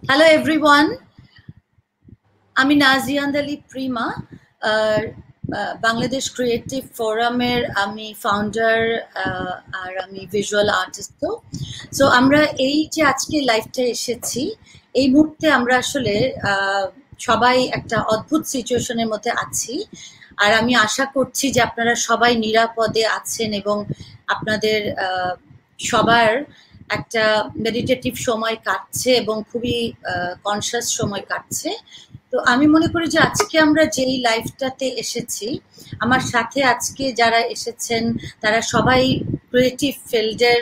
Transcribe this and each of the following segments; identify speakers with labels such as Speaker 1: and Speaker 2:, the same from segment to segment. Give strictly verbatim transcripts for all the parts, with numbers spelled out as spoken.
Speaker 1: Hello everyone. আমি Nazian Ali Prima, Bangladesh creative ফোরামের আমি ফাউন্ডার আর আমি ভিজুয়াল আর্টিস্টও। সো আমরা এই যে আজকে লাইভটা এসেছি, এই মুহূর্তে আমরা আসলে সবাই একটা অদ্ভুত সিচুয়েশনের মধ্যে আছি, আর আমি আশা করছি যে আপনারা সবাই নিরাপদে আছেন এবং আপনাদের সবার একটা মেডিটেটিভ সময় কাটছে এবং খুবই কনসিয়াস সময় কাটছে। তো আমি মনে করি যে আজকে আমরা যেই লাইভটাতে এসেছি, আমার সাথে আজকে যারা এসেছেন তারা সবাই ক্রিয়েটিভ ফিল্ডের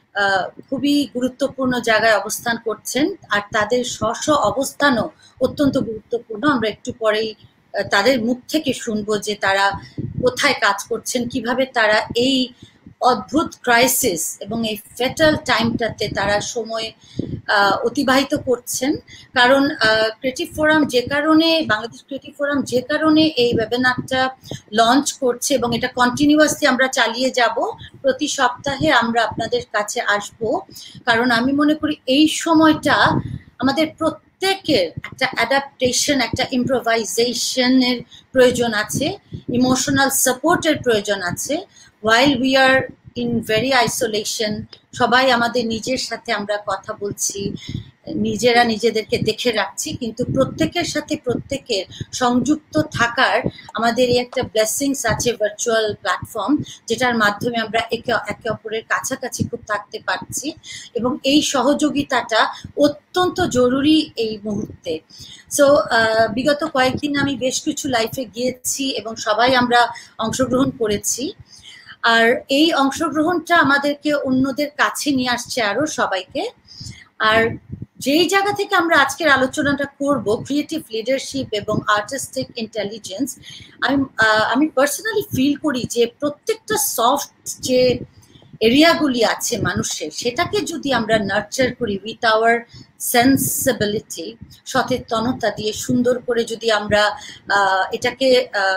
Speaker 1: খুবই গুরুত্বপূর্ণ জায়গায় অবস্থান করছেন, আর তাদের স্ব স্ব অবস্থানও অত্যন্ত গুরুত্বপূর্ণ। আমরা একটু পরেই তাদের মুখ থেকে শুনবো যে তারা কোথায় কাজ করছেন, কিভাবে তারা এই অদ্ভুত ক্রাইসিস এবং এই ফেটাল টাইমটাতে তারা সময় অতিবাহিত করছেন। কারণ ক্রিয়েটিভ ফোরাম যে কারণে বাংলাদেশ ক্রিয়েটিভ ফোরাম যে কারণে এই ওয়েবিনারটা লঞ্চ করছে এবং এটা কন্টিনিউয়াসলি আমরা চালিয়ে যাব, প্রতি সপ্তাহে আমরা আপনাদের কাছে আসব, কারণ আমি মনে করি এই সময়টা আমাদের প্রত্যেকের একটা অ্যাডাপ্টেশন, একটা ইম্প্রোভাইজেশনের প্রয়োজন আছে, ইমোশনাল সাপোর্টের প্রয়োজন আছে। while we are in very isolation, সবাই আমাদের নিজের সাথে আমরা কথা বলছি, নিজেরা নিজেদেরকে দেখে রাখছি, কিন্তু প্রত্যেকের সাথে প্রত্যেকের সংযুক্ত থাকার আমাদের এই একটা ব্লেসিংস আছে ভার্চুয়াল প্ল্যাটফর্ম, যেটার মাধ্যমে আমরা একে একে অপরের কাছাকাছি খুব থাকতে পারছি, এবং এই সহযোগিতাটা অত্যন্ত জরুরি এই মুহূর্তে। সো বিগত কয়েকদিন আমি বেশ কিছু লাইফে গিয়েছি এবং সবাই আমরা অংশগ্রহণ করেছি, আর এই অংশগ্রহণটা আমাদেরকে অন্যদের কাছে নিয়ে আসছে আরো সবাইকে। আর যেই জায়গা থেকে আমরা আজকের আলোচনাটা করব, ক্রিয়েটিভ লিডারশিপ এবং আর্টিস্টিক ইন্টেলিজেন্স, আমি আমি পার্সোনালি ফিল করি যে প্রত্যেকটা সফট যে এরিয়াগুলি আছে মানুষের, সেটাকে যদি আমরা নার্চার করি উইথ আওয়ার সেন্সিবিলিটি, সচেতনতা দিয়ে সুন্দর করে যদি আমরা এটাকে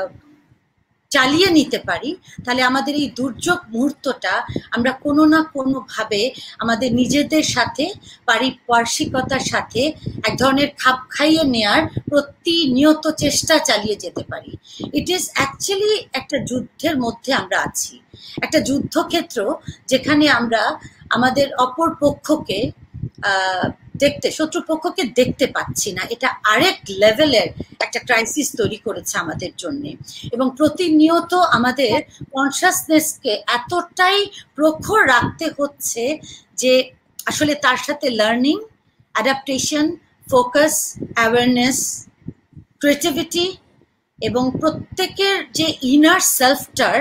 Speaker 1: চালিয়ে নিতে পারি, তাহলে আমাদের এই দুর্যোগ মুহূর্তটা আমরা কোনো না কোনোভাবে আমাদের নিজেদের সাথে, পারিপার্শ্বিকতার সাথে এক ধরনের খাপ খাইয়ে নেওয়ার প্রতিনিয়ত চেষ্টা চালিয়ে যেতে পারি। ইট ইজ অ্যাকচুয়ালি একটা যুদ্ধের মধ্যে আমরা আছি, একটা যুদ্ধক্ষেত্র যেখানে আমরা আমাদের অপর পক্ষকে দেখতে, শত্রুপক্ষকে দেখতে পাচ্ছি না। এটা আরেক লেভেলের একটা ক্রাইসিস তৈরি করেছে আমাদের জন্য, এবং প্রতিনিয়ত আমাদের কনসাসনেসকে এতটাই প্রখর রাখতে হচ্ছে যে আসলে তার সাথে learning, adaptation, focus, awareness, creativity এবং প্রত্যেকের যে ইনার সেলফটার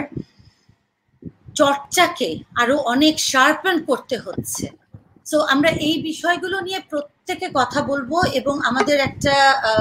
Speaker 1: চর্চাকে আরো অনেক শার্পেন করতে হচ্ছে। সো আমরা এই বিষয়গুলো নিয়ে প্রত্যেকে কথা বলবো, এবং আমাদের একটা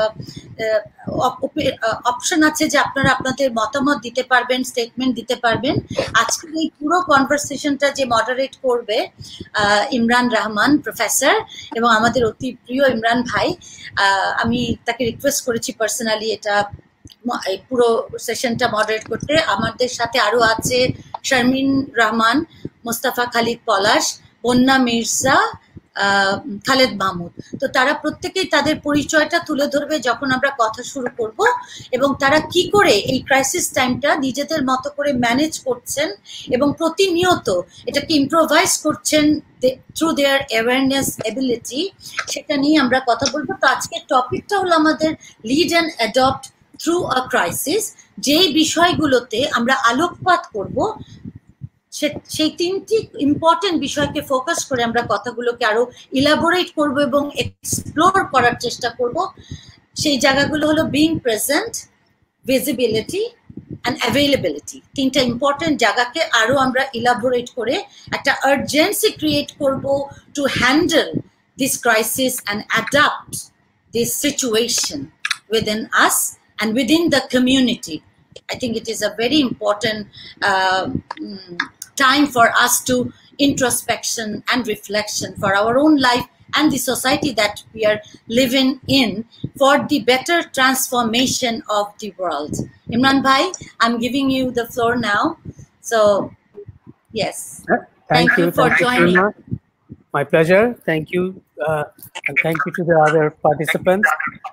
Speaker 1: অপশন আছে যে আপনারা আপনাদের মতামত দিতে পারবেন, স্টেটমেন্ট দিতে পারবেন। আজকে এই পুরো কনভারসেশনটা যে মডারেট করবে ইমরান রহমান প্রফেসর, এবং আমাদের অতি প্রিয় ইমরান ভাই, আমি তাকে রিকোয়েস্ট করেছি পার্সোনালি এটা এই পুরো সেশনটা মডারেট করতে। আমাদের সাথে আরো আছে শারমিন রহমান, মোস্তফা খালিদ পলাশ, বন্যা মির্জা, খালেদ মাহমুদ। তো তারা প্রত্যেকেই তাদের পরিচয়টা তুলে ধরবে যখন আমরা কথা শুরু করব, এবং তারা কি করে এই ক্রাইসিস টাইমটা নিজেদের মতো করে ম্যানেজ করছেন এবং প্রতিনিয়ত এটাকে ইম্প্রোভাইজ করছেন থ্রু দেয়ার অ্যাওয়ারনেস এবিলিটি, সেটা নিয়ে আমরা কথা বলবো। তো আজকের টপিকটা হলো আমাদের lead and adopt through a crisis. যেই বিষয়গুলোতে আমরা আলোকপাত করব, সেই তিনটি ইম্পর্টেন্ট বিষয়কে ফোকাস করে আমরা কথাগুলোকে আরো ইলাবোরেট করব এবং এক্সপ্লোর করার চেষ্টা করব। সেই জায়গাগুলো হলো being present, visibility and availability. তিনটা ইম্পর্টেন্ট জায়গাকে আরো আমরা ইলাবোরেট করে একটা আর্জেন্সি ক্রিয়েট করব to handle this crisis and adapt this situation within us and within the community. I think it is a very important uh, time for us to introspection and reflection for our own life and the society that we are living in, for the better transformation of the world. Imran Bhai, I'm giving you the floor now. So, yes.
Speaker 2: Thank,
Speaker 1: Thank
Speaker 2: you,
Speaker 1: you for
Speaker 2: Thank
Speaker 1: joining.
Speaker 2: You, My pleasure. Thank you uh, and thank you to the other participants.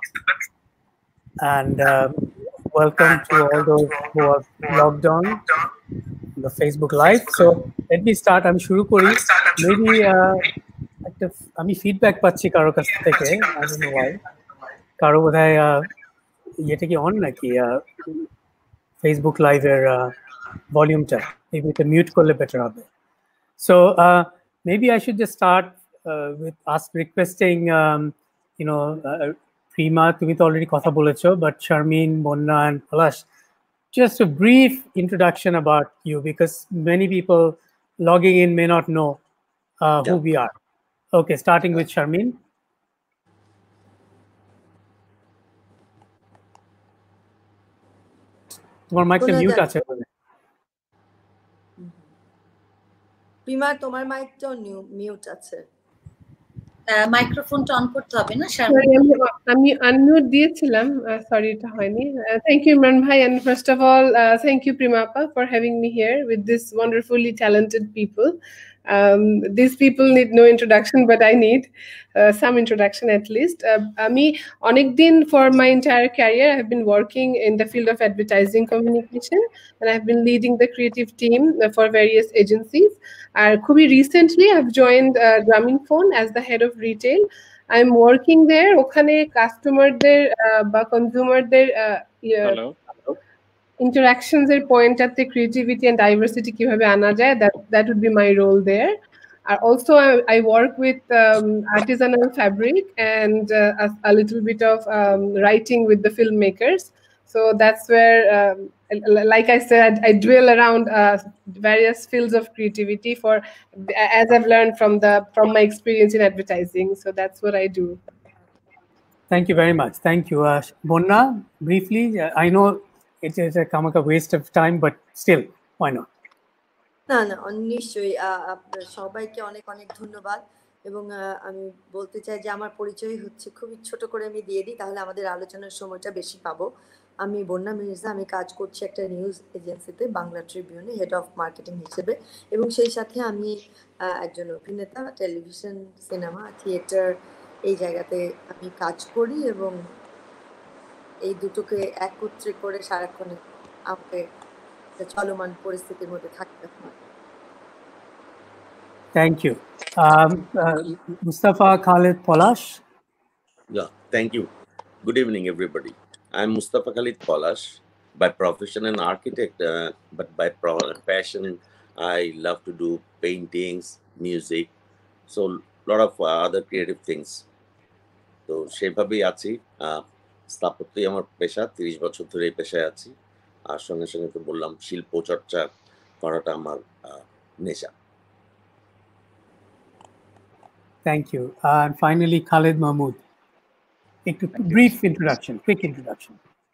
Speaker 2: And uh, welcome to all those who are logged on the Facebook Live. So let me start. আমি শুরু করি. Maybe uh, একটা আমি feedback পাচ্ছি কারো কাছ থেকে. I don't know why. কারো বোধহয় ইয়েটা কি অন নাকি ফেসবুক লাইভের ভলিউমটা maybe এটা মিউট করলে বেটার হবে. So uh, maybe I should just start uh, with us requesting, um, you know, uh, Prima, তুমি তো already কথা বলেছো, but Sharmeen, Monna, and Palash, just a brief introduction about you, because many people logging in may not know uh, who yeah. we are. Okay, starting with Sharmeen. তোমার মাইকটা mute আছে বলে।
Speaker 3: Prima তোমার মাইকটা mute আছে।
Speaker 1: মাইক্রোফোনটা on করতে হবে না
Speaker 4: সরি আমি আমি আনমিউট দিয়েছিলাম সরি এটা হয়নি থ্যাংক ইউ ইমরান ভাই and first of all uh, thank you Primapa for having me here with this wonderfully talented people. Um, these people need no introduction, but I need uh, some introduction at least. Uh, me, Onekdin, for my entire career, I have been working in the field of advertising communication, and I've been leading the creative team for various agencies. Uh, Kubi recently, I've joined uh, Grameenphone as the head of retail. I'm working there. Okhane customer there, ba consumer there. Hello. Interactions er point at the creativity and diversity kibabe ana jay, that that would be my role there. Uh, also I, I work with um, artisanal fabric and uh, a, a little bit of um, writing with the filmmakers, so that's where um, like I said I dwell around uh, various fields of creativity for as I've learned from the from my experience in advertising, so that's what I do.
Speaker 2: Thank you very much. Thank you. uh, Monna, briefly, uh, I know it is a kind of a waste of time, but still, why not?
Speaker 3: না না নিশ্চয়ই আপনার সবাইকে অনেক অনেক ধন্যবাদ, এবং আমি বলতে চাই যে আমার পরিচয় হচ্ছে খুবই ছোট করে আমি দিয়ে দিই, তাহলে আমাদের আলোচনার সময়টা বেশি পাবো। আমি বন্যা মির্জা, আমি কাজ করছি একটা নিউজ এজেন্সিতে, বাংলা ট্রিবিউনে হেড অফ মার্কেটিং হিসেবে, এবং সেই সাথে আমি একজন অভিনেতা, টেলিভিশন, সিনেমা, থিয়েটার এই জায়গাতে আমি কাজ করি, এবং এই দুটোকে একত্রে করে সারাক্ষণ আমাকে চলমান পরিস্থিতির মধ্যে থাকতে হয়।
Speaker 2: Thank you. Um, uh, Mustafa Khalid Palash.
Speaker 5: Yeah, thank you. Good evening, everybody. I'm Mustafa Khalid Palash, by profession an architect, uh, but by passion, I love to do paintings, music, so a lot of uh, other creative things. So, সেভাবেই আছি। স্থাপত্যই আমার পেশা, তিরিশ বছর ধরে এই পেশায় আছি, আর সঙ্গে সঙ্গে তো বললাম শিল্প চর্চা করাটা আমার নেশা।
Speaker 2: Thank you. Uh, and finally, Khalid Mahmood. A brief introduction, quick introduction.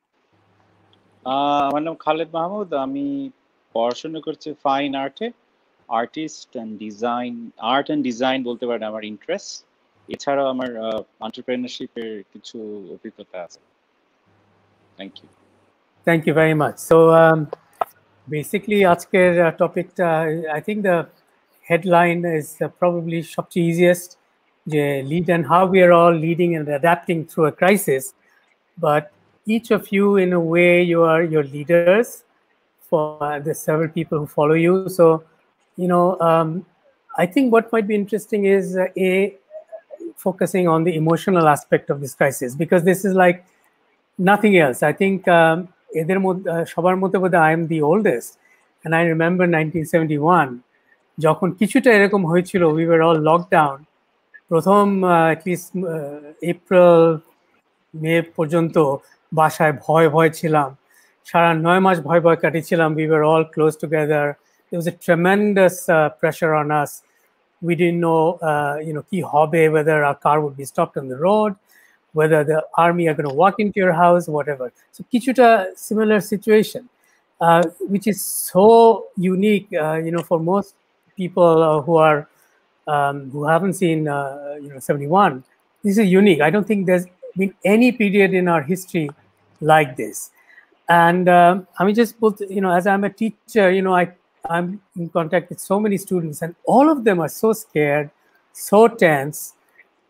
Speaker 6: আমার নাম খালেদ মাহমুদ, আমি পড়াশোনা করছি ফাইন আর্টে, artist and design, art and design বলতে পারেন আমার ইন্টারেস্ট। এছাড়াও আমার এন্টারপ্রেনারশিপের কিছু অভিজ্ঞতা আছে। Thank you.
Speaker 2: Thank you very much. So um, basically, আজকের টপিকটা, I think the headline is uh, probably সবচেয়ে easiest, যে lead and how we are all leading and adapting through a crisis. But each of you, in a way, you are your leaders for uh, the several people who follow you. So, you know, um, I think what might be interesting is uh, a focusing on the emotional aspect of this crisis, because this is like nothing else. I think um, এদের মধ্যে সবার মধ্যে বোধহয় I am the oldest, and I remember nineteen seventy-one যখন কিছুটা এরকম হয়েছিল, we were all locked down. প্রথম at least এপ্রিল মে পর্যন্ত বাসায় ভয় ভয় ছিলাম, সারা নয় মাস ভয় ভয় কাটিয়েছিলাম। We were all close together. There was a tremendous uh, pressure on us. We didn't know, uh, you know, কি হবে, whether our car would be stopped on the road, whether the army are going to walk into your house, whatever. So kichuta similar situation, uh, which is so unique, uh, you know, for most people uh, who are um, who haven't seen, uh, you know, seventy-one. This is unique. I don't think there's been any period in our history like this. And um, I mean, just both, you know, as I'm a teacher, you know, I I'm in contact with so many students, and all of them are so scared, so tense.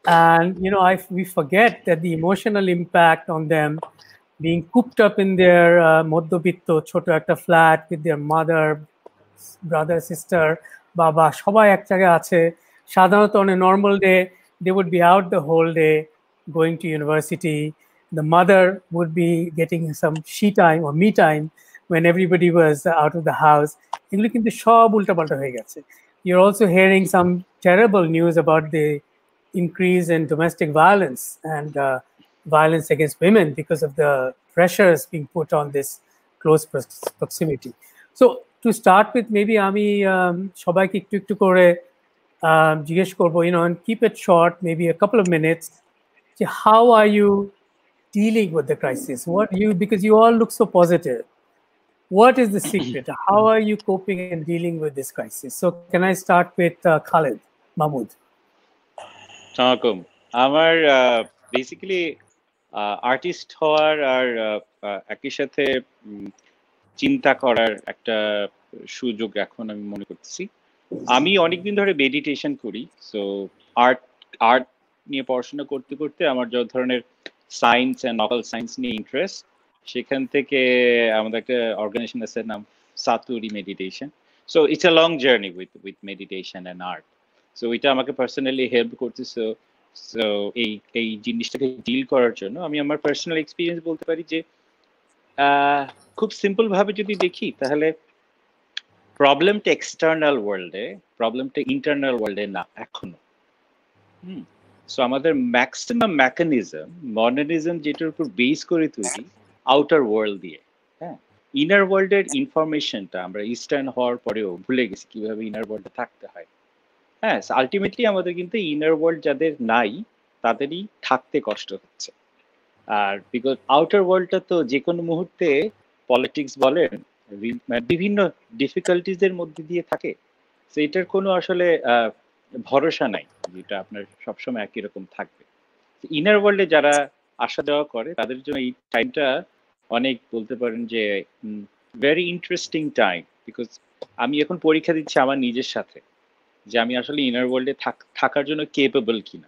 Speaker 2: And you know, I, we forget that the emotional impact on them, being cooped up in their uh, মধ্যবিত্ত ছোট একটা flat with their mother, brother, sister, বাবা সবাই এক জায়গায় আছে। সাধারণত on a normal day they would be out the whole day going to university. The mother would be getting some she time or me time when everybody was out of the house. এগুলো কিন্তু সব উল্টাপাল্টা হয়ে গেছে। You're also hearing some terrible news about the increase in domestic violence and uh, violence against women because of the pressures being put on this close proximity. So to start with, maybe আমি সবাইকে একটু একটু করে জিজ্ঞেস করবো, you know, and keep it short, maybe a couple of minutes. How are you dealing with the crisis? What you, because you all look so positive. What is the secret? How are you coping and dealing with this crisis? So can I start with uh, Khalid Mahmood?
Speaker 6: Assalamualaikum. আমার basically artist হওয়ার আর একই সাথে চিন্তা করার একটা সুযোগ এখন আমি মনে করতেছি। আমি অনেকদিন ধরে মেডিটেশন করি, সো আর্ট আর্ট নিয়ে পড়াশোনা করতে করতে আমার যত ধরনের সায়েন্স অ্যান্ড নভেল সায়েন্স নিয়ে ইন্টারেস্ট, সেখান থেকে আমাদের একটা অর্গানাইজেশন আছে নাম Satori meditation. So it's a long journey with with meditation and art. So এটা আমাকে পার্সোনালি হেল্প করতেছে। সো এই এই জিনিসটাকে ডিল করার জন্য আমি আমার পার্সোনাল এক্সপিরিয়েন্স বলতে পারি যে খুব সিম্পল ভাবে যদি দেখি তাহলে প্রবলেমটা এক্সটার্নাল ওয়ার্ল্ডে, প্রবলেমটা ইন্টারনাল ওয়ার্ল্ডে না এখনো। হুম সো আমাদের ম্যাক্সিমাম মেকানিজম মডার্নিজম যেটার উপর বেস করে তৈরি আউটার ওয়ার্ল্ড দিয়ে। হ্যাঁ, ইনার ওয়ার্ল্ডের ইনফরমেশনটা আমরা ইস্টার্ন হওয়ার পরেও ভুলে গেছি কিভাবে ইনার ওয়ার্ল্ডে থাকতে হয়। হ্যাঁ, আলটিমেটলি আমাদের কিন্তু ইনার ওয়ার্ল্ড যাদের নাই তাদেরই থাকতে কষ্ট হচ্ছে। আর বিকজ আউটার ওয়ার্ল্ডটা তো যে কোনো মুহূর্তে পলিটিক্স বলেন বিভিন্ন ডিফিকাল্টিজের মধ্যে দিয়ে থাকে, তো এটার কোনো আসলে ভরসা নাই যেটা আপনার সবসময় একই রকম থাকবে। ইনার ওয়ার্ল্ডে যারা আসা যাওয়া করে তাদের জন্য এই টাইমটা অনেক বলতে পারেন যে ভেরি ইন্টারেস্টিং টাইম, বিকজ আমি এখন পরীক্ষা দিচ্ছি আমার নিজের সাথে যে আমি আসলে ইনার ওয়ার্ল্ডে থাকার জন্য কেপেবল কিনা।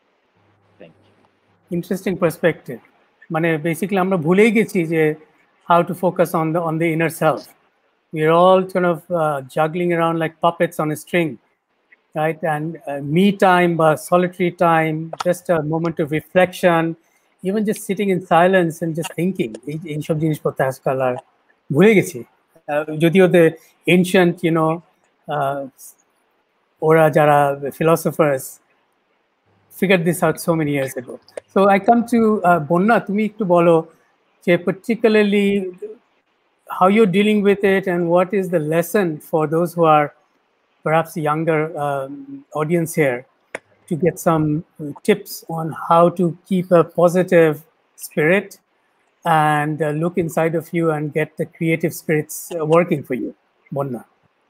Speaker 2: Interesting perspective. মানে বেসিক্যালি আমরা ভুলেই গেছি যে how to focus on the on the inner self. We're all kind of uh, juggling around like puppets on a string, right? And uh, me time, uh, solitary time, just a moment of reflection, even just sitting in silence and just thinking. এই সব জিনিসপত্র আজকাল আর ভুলে গেছি। যদিও the ancient, you know, uh, ওরা যারা philosophers figured this out so many years ago. So I come to uh, Bonna, তুমি একটু বলো যে particularly how you're dealing with it and what is the lesson for those who are perhaps younger um, audience here to get some tips on how to keep a positive spirit and uh, look inside of you and get the creative spirits uh, working for you. Bonna.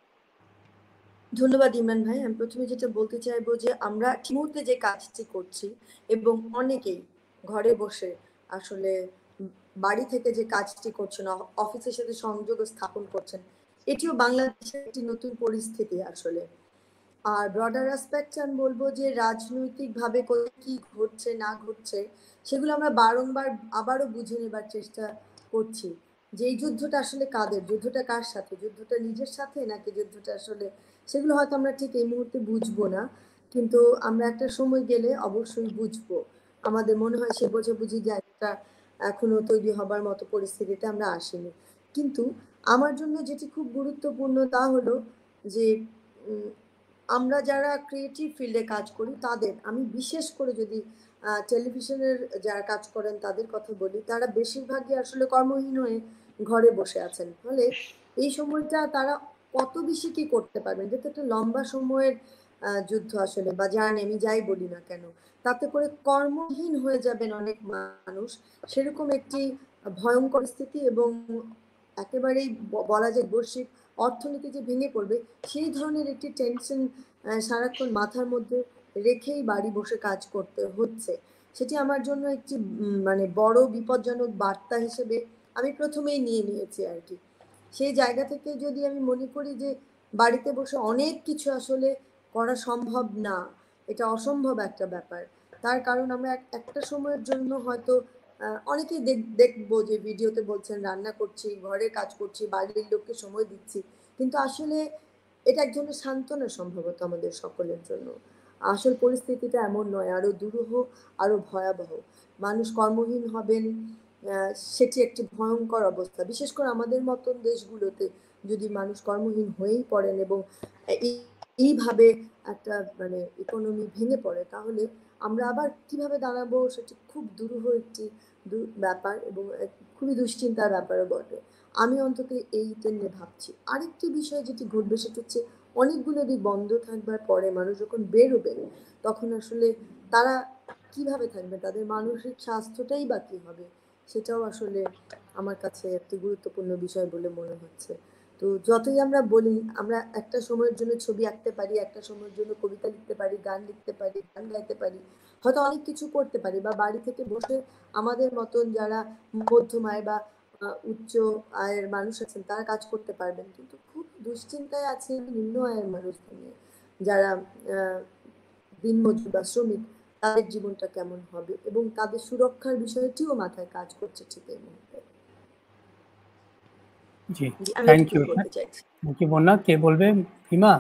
Speaker 3: ধন্যবাদ ইমরান ভাই। আমি প্রথমে যেটা বলতে চাইবো যে আমরা ঠিক মুহূর্তে যে কাজটি করছি এবং অনেকেই ঘরে বসে আসলে বাড়ি থেকে যে কাজটি করছেন, অফিসের সাথে সংযোগ স্থাপন করছেন, এটিও বাংলাদেশের একটি নতুন পরিস্থিতি আসলে। আর ব্রডার অ্যাসপেক্টে আমি বলবো যে রাজনৈতিকভাবে কি ঘটছে না ঘটছে সেগুলো আমরা বারংবার আবারও বুঝে নেবার চেষ্টা করছি যে এই যুদ্ধটা আসলে কাদের, যুদ্ধটা কার সাথে, যুদ্ধটা নিজের সাথে নাকি যুদ্ধটা আসলে, সেগুলো হয়তো আমরা ঠিক এই মুহূর্তে বুঝবো না, কিন্তু আমরা একটা সময় গেলে অবশ্যই বুঝবো। আমাদের মনে হয় সে বোঝাবুঝি জায়গাটা এখনো তৈরি হবার মতো পরিস্থিতিতে আমরা আসিনি। কিন্তু আমার জন্য যেটি খুব গুরুত্বপূর্ণ তা হলো যে আমরা যারা ক্রিয়েটিভ ফিল্ডে কাজ করি তাদের, আমি বিশেষ করে যদি টেলিভিশনের যারা কাজ করেন তাদের কথা বলি, তারা বেশিরভাগই আসলে কর্মহীন হয়ে ঘরে বসে আছেন। ফলে এই সময়টা তারা কত বেশি কি করতে পারবেন, যেটা একটা লম্বা সময়ের যুদ্ধ আসলে, বা জার্নি আমি যাই বলি না কেন, তাতে করে কর্মহীন হয়ে যাবেন অনেক মানুষ। সেরকম একটি ভয়ঙ্কর স্থিতি এবং একেবারেই বলা যায় বৈশ্বিক অর্থনীতি যে ভেঙে পড়বে সেই ধরনের একটি টেনশন সারাক্ষণ মাথার মধ্যে রেখেই বাড়ি বসে কাজ করতে হচ্ছে। সেটি আমার জন্য একটি মানে বড় বিপজ্জনক বার্তা হিসেবে আমি প্রথমেই নিয়ে নিয়েছি আর কি। সেই জায়গা থেকে যদি আমি মনে করি যে বাড়িতে বসে অনেক কিছু আসলে করা সম্ভব না, এটা অসম্ভব একটা ব্যাপার, তার কারণ আমরা একটা সময়ের জন্য হয়তো অনেকেই দেখবো যে ভিডিওতে বলছেন রান্না করছি, ঘরের কাজ করছি, বাড়ির লোককে সময় দিচ্ছি, কিন্তু আসলে এটা এক ধরনের সান্ত্বনা সম্ভবত আমাদের সকলের জন্য। আসল পরিস্থিতিটা এমন নয়, আরো দুরূহ, আরো ভয়াবহ। মানুষ কর্মহীন হবেন, সেটি একটি ভয়ঙ্কর অবস্থা। বিশেষ করে আমাদের মতন দেশগুলোতে যদি মানুষ কর্মহীন হয়েই পড়েন এবং এইভাবে একটা মানে ইকোনমি ভেঙে পড়ে, তাহলে আমরা আবার কিভাবে দাঁড়াবো সেটি খুব দুরূহ একটি ব্যাপার এবং খুবই দুশ্চিন্তার ব্যাপারও বটে। আমি অন্তত এইটা নিয়ে ভাবছি। আরেকটি বিষয় যেটি ঘটবে সেটা হচ্ছে অনেকগুলো দিক বন্ধ থাকবার পরে মানুষ যখন বেরোবে তখন আসলে তারা কিভাবে থাকবে, তাদের মানসিক স্বাস্থ্যটাই বা কি হবে, সেটাও আসলে আমার কাছে একটি গুরুত্বপূর্ণ বিষয় বলে মনে হচ্ছে। তো যতই আমরা বলি আমরা একটা সময়ের জন্য ছবি আঁকতে পারি, একটা সময়ের জন্য কবিতা লিখতে পারি, গান লিখতে পারি, গান গাইতে পারি, হয়তো অনেক কিছু করতে পারি, বা বাড়ি থেকে বসে আমাদের মতন যারা মধ্যম আয় বা উচ্চ আয়ের মানুষ আছেন তারা কাজ করতে পারবেন, কিন্তু খুব দুশ্চিন্তায় আছে নিম্ন আয়ের মানুষদের নিয়ে, যারা দিনমজুর বা শ্রমিক, তাদের জীবনটা কেমন হবে এবং তাদের সুরক্ষার বিষয়টিও মাথায় কাজ করছে ঠিক এই মুহূর্তে।
Speaker 2: জি, thank you. Thank you Bonna. কে বলবে? হিমা?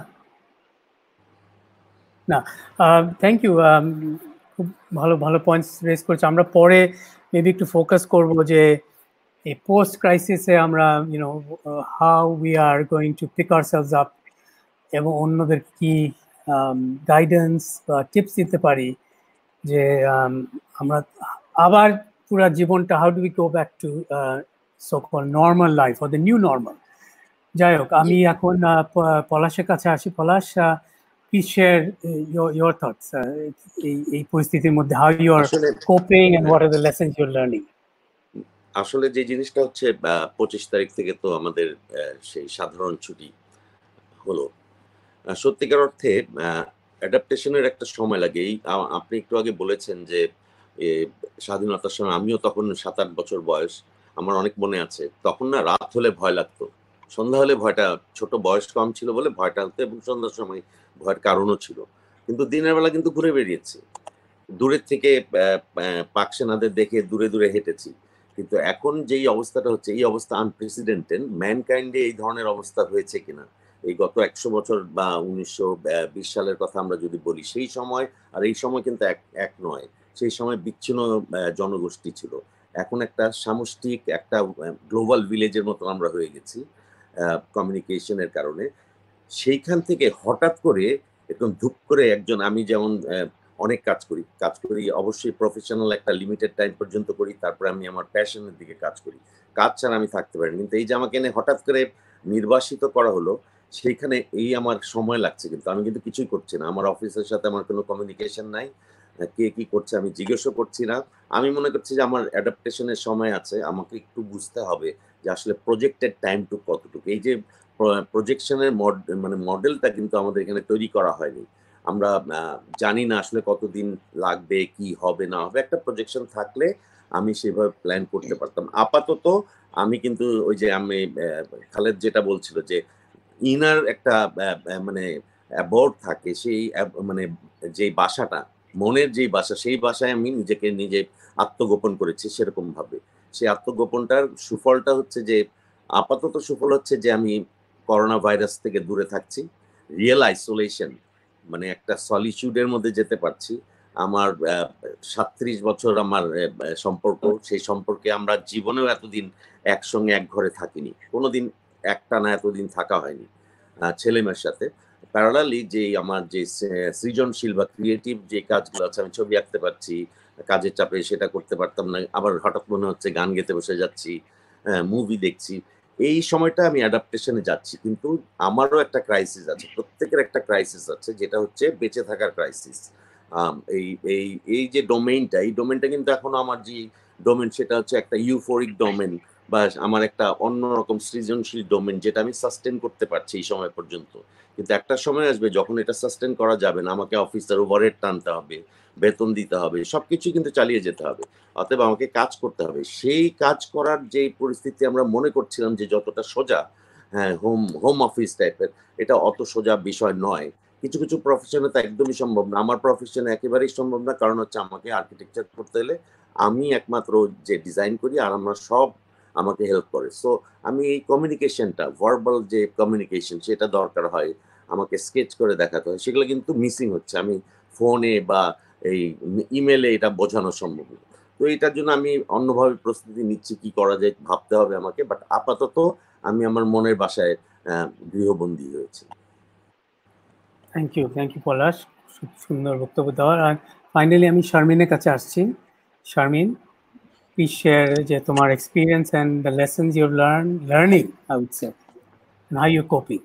Speaker 2: না, থ্যাংক ইউ। খুব ভালো ভালো পয়েন্টস রেজ করছে। আমরা পরে মেবি একটু ফোকাস করব যে এই পোস্ট ক্রাইসিসে আমরা you know how we are going to pick ourselves up এবং অন্যদের কি গাইডেন্স বা টিপস দিতে পারি যে আমরা আবার পুরো জীবনটা how do we go back to so call normal life or the new normal. যাই হোক, আমি এখন পলাশের কাছে আসি। পলাশ, please share your your thoughts এই এই পরিস্থিতির মধ্যে, how you are coping and what are the lessons you're learning.
Speaker 5: আসলে যে জিনিসটা হচ্ছে পঁচিশ তারিখ থেকে তো আমাদের সেই সাধারণ ছুটি হলো। সত্যিকার অর্থে অ্যাডাপ্টেশনের একটা সময় লাগে। এই আপনি একটু আগে বলেছেন যে স্বাধীনতার সময়, আমিও তখন সাত আট বছর বয়স, আমার অনেক মনে আছে। তখন না রাত হলে ভয় লাগতো, সন্ধ্যা হলে ভয়টা, ছোট বয়স কম ছিল বলে ভয়টা হতো, এবং সন্ধ্যার সময় ভয়ের কারণও ছিল। কিন্তু দিনের বেলা কিন্তু ঘুরে বেরিয়েছি, দূরের থেকে পাক সেনাদের দেখে দূরে দূরে হেঁটেছি। কিন্তু এখন যেই অবস্থাটা হচ্ছে, এই অবস্থা আনপ্রেসিডেন্টেড। ম্যানকাইন্ডে এই ধরনের অবস্থা হয়েছে কিনা এই গত একশো বছর বা উনিশশো বিশ সালের কথা আমরা যদি বলি, সেই সময় আর এই সময় কিন্তু এক এক নয়। সেই সময় বিচ্ছিন্ন জনগোষ্ঠী ছিল, এখন একটা সামষ্টিক একটা গ্লোবাল ভিলেজের মতো আমরা হয়ে গেছি কমিউনিকেশনের কারণে। সেইখান থেকে হঠাৎ করে একদম ধূপ করে একজন, আমি যেমন অনেক কাজ করি কাজ করি অবশ্যই প্রফেশনাল একটা লিমিটেড টাইম পর্যন্ত করি, তারপরে আমি আমার প্যাশনের দিকে কাজ করি, কাজ ছাড়া আমি থাকতে পারি। কিন্তু এই যে আমাকে এনে হঠাৎ করে নির্বাসিত করা হলো, সেইখানে এই আমার সময় লাগছে, কিন্তু আমি কিন্তু কিছুই করছি না। আমার অফিসের সাথে আমার কোনো কমিউনিকেশন নাই, কে কি করছে আমি জিজ্ঞেসও করছি না। আমি মনে করছি যে আমার অ্যাডাপ্টেশনের সময় আছে, আমাকে একটু বুঝতে হবে যে আসলে প্রজেক্টেড টাইম টু কতটুকু। এই যে প্রজেকশনের মানে মডেলটা কিন্তু আমাদের এখানে তৈরি করা হয়নি। আমরা জানি না আসলে কতদিন লাগবে, কি হবে না হবে। একটা প্রজেকশন থাকলে আমি সেভাবে প্ল্যান করতে পারতাম। আপাতত আমি কিন্তু ওই যে আমি খালেদ যেটা বলছিল যে ইনার একটা মানে অ্যাবর্ড থাকে, সেই মানে যে বাসাটা, মনের যেই বাসা, সেই বাসায় আমি নিজেকে নিজে আত্মগোপন করেছি সেরকম ভাবে। সেই আত্মগোপনটার সুফলটা হচ্ছে যে, আপাতত সুফল হচ্ছে যে আমি করোনা ভাইরাস থেকে দূরে থাকছি, রিয়েল আইসোলেশন মানে একটা সলিটিউডের মধ্যে যেতে পারছি। আমার সাতত্রিশ বছর আমার সম্পর্ক, সেই সম্পর্কে আমরা জীবনেও এতদিন একসঙ্গে এক ঘরে থাকিনি, কোনোদিন একটা না এতদিন থাকা হয়নি ছেলে মেয়ের সাথে। প্যারালালি যে আমার যে সৃজনশীল বা ক্রিয়েটিভ যে কাজগুলো আছে, আমি ছবি আঁকতে পারছি, কাজের চাপে সেটা করতে পারতাম না, আবার হঠাৎ মনে হচ্ছে গান গেতে বসে যাচ্ছি, মুভি দেখছি। এই সময়টা আমি অ্যাডাপ্টেশনে যাচ্ছি। কিন্তু আমারও একটা ক্রাইসিস আছে, প্রত্যেকের একটা ক্রাইসিস আছে, যেটা হচ্ছে বেঁচে থাকার ক্রাইসিস। এই এই এই যে ডোমেইনটা, এই ডোমেইনটা কিন্তু এখনো আমার যে ডোমেন, সেটা হচ্ছে একটা ইউফোরিক ডোমেন বা আমার একটা অন্যরকম সৃজনশীল ডোমেন, যেটা আমি সাস্টেন করতে পারছি এই সময় পর্যন্ত। কিন্তু একটা সময় আসবে যখন এটা সাস্টেন করা যাবে না, আমাকে অফিসের ওভারহেড টানতে হবে, বেতন দিতে হবে, সবকিছু কিন্তু চালিয়ে যেতে হবে, অতএব আমাকে কাজ করতে হবে। সেই কাজ করার যে পরিস্থিতি আমরা মনে করছিলাম যে যতটা সোজা, হ্যাঁ হোম হোম অফিস টাইপের, এটা অত সোজা বিষয় নয়। কিছু কিছু প্রফেশনে তো একদমই সম্ভব না। আমার প্রফেশনে একেবারেই সম্ভব না, কারণ হচ্ছে আমাকে আর্কিটেকচার করতে হলে আমি একমাত্র যে ডিজাইন করি আর আমরা সব আমাকে হেল্প করে। সো আমি এই কমিউনিকেশনটা, ভার্বাল যে কমিউনিকেশন, সেটা দরকার হয়, আমাকে স্কেচ করে দেখাতে হয়, সেগুলো কিন্তু মিসিং হচ্ছে। আমি ফোনে বা এই ইমেলে এটা বোঝানো সম্ভব না। তো এটার জন্য আমি অন্যভাবে প্রস্তুতি নিচ্ছি, কি করা যায় ভাবতে হবে আমাকে। বাট আপাতত আমি আমার মনের বাসায় গৃহবন্দী হয়েছি।
Speaker 2: Thank you, thank you Palash, সুন্দর বক্তব্য দেওয়ার। আর ফাইনালি আমি শারমিনের কাছে আসছি। শারমিন, please share যে তোমার experience and the lessons you've learned, learning, I would say, and how you're coping.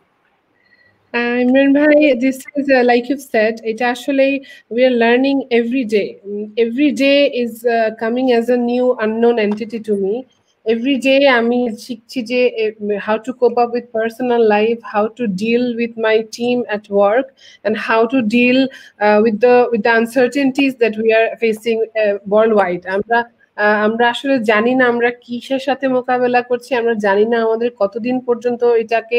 Speaker 4: Uh, Imran bhai, this is uh, like you've said, it actually we are learning every day. Mm, Every day is uh, coming as a new unknown entity to me. Every day আমি শিখছি যে eh, how to cope up with personal life, how to deal with my team at work, and how to deal uh, with the with the uncertainties that we are facing uh, worldwide. আমরা আহ, আমরা আসলে জানি না আমরা কিসের সাথে মোকাবেলা করছি, আমরা জানি না আমাদের কতদিন পর্যন্ত এটাকে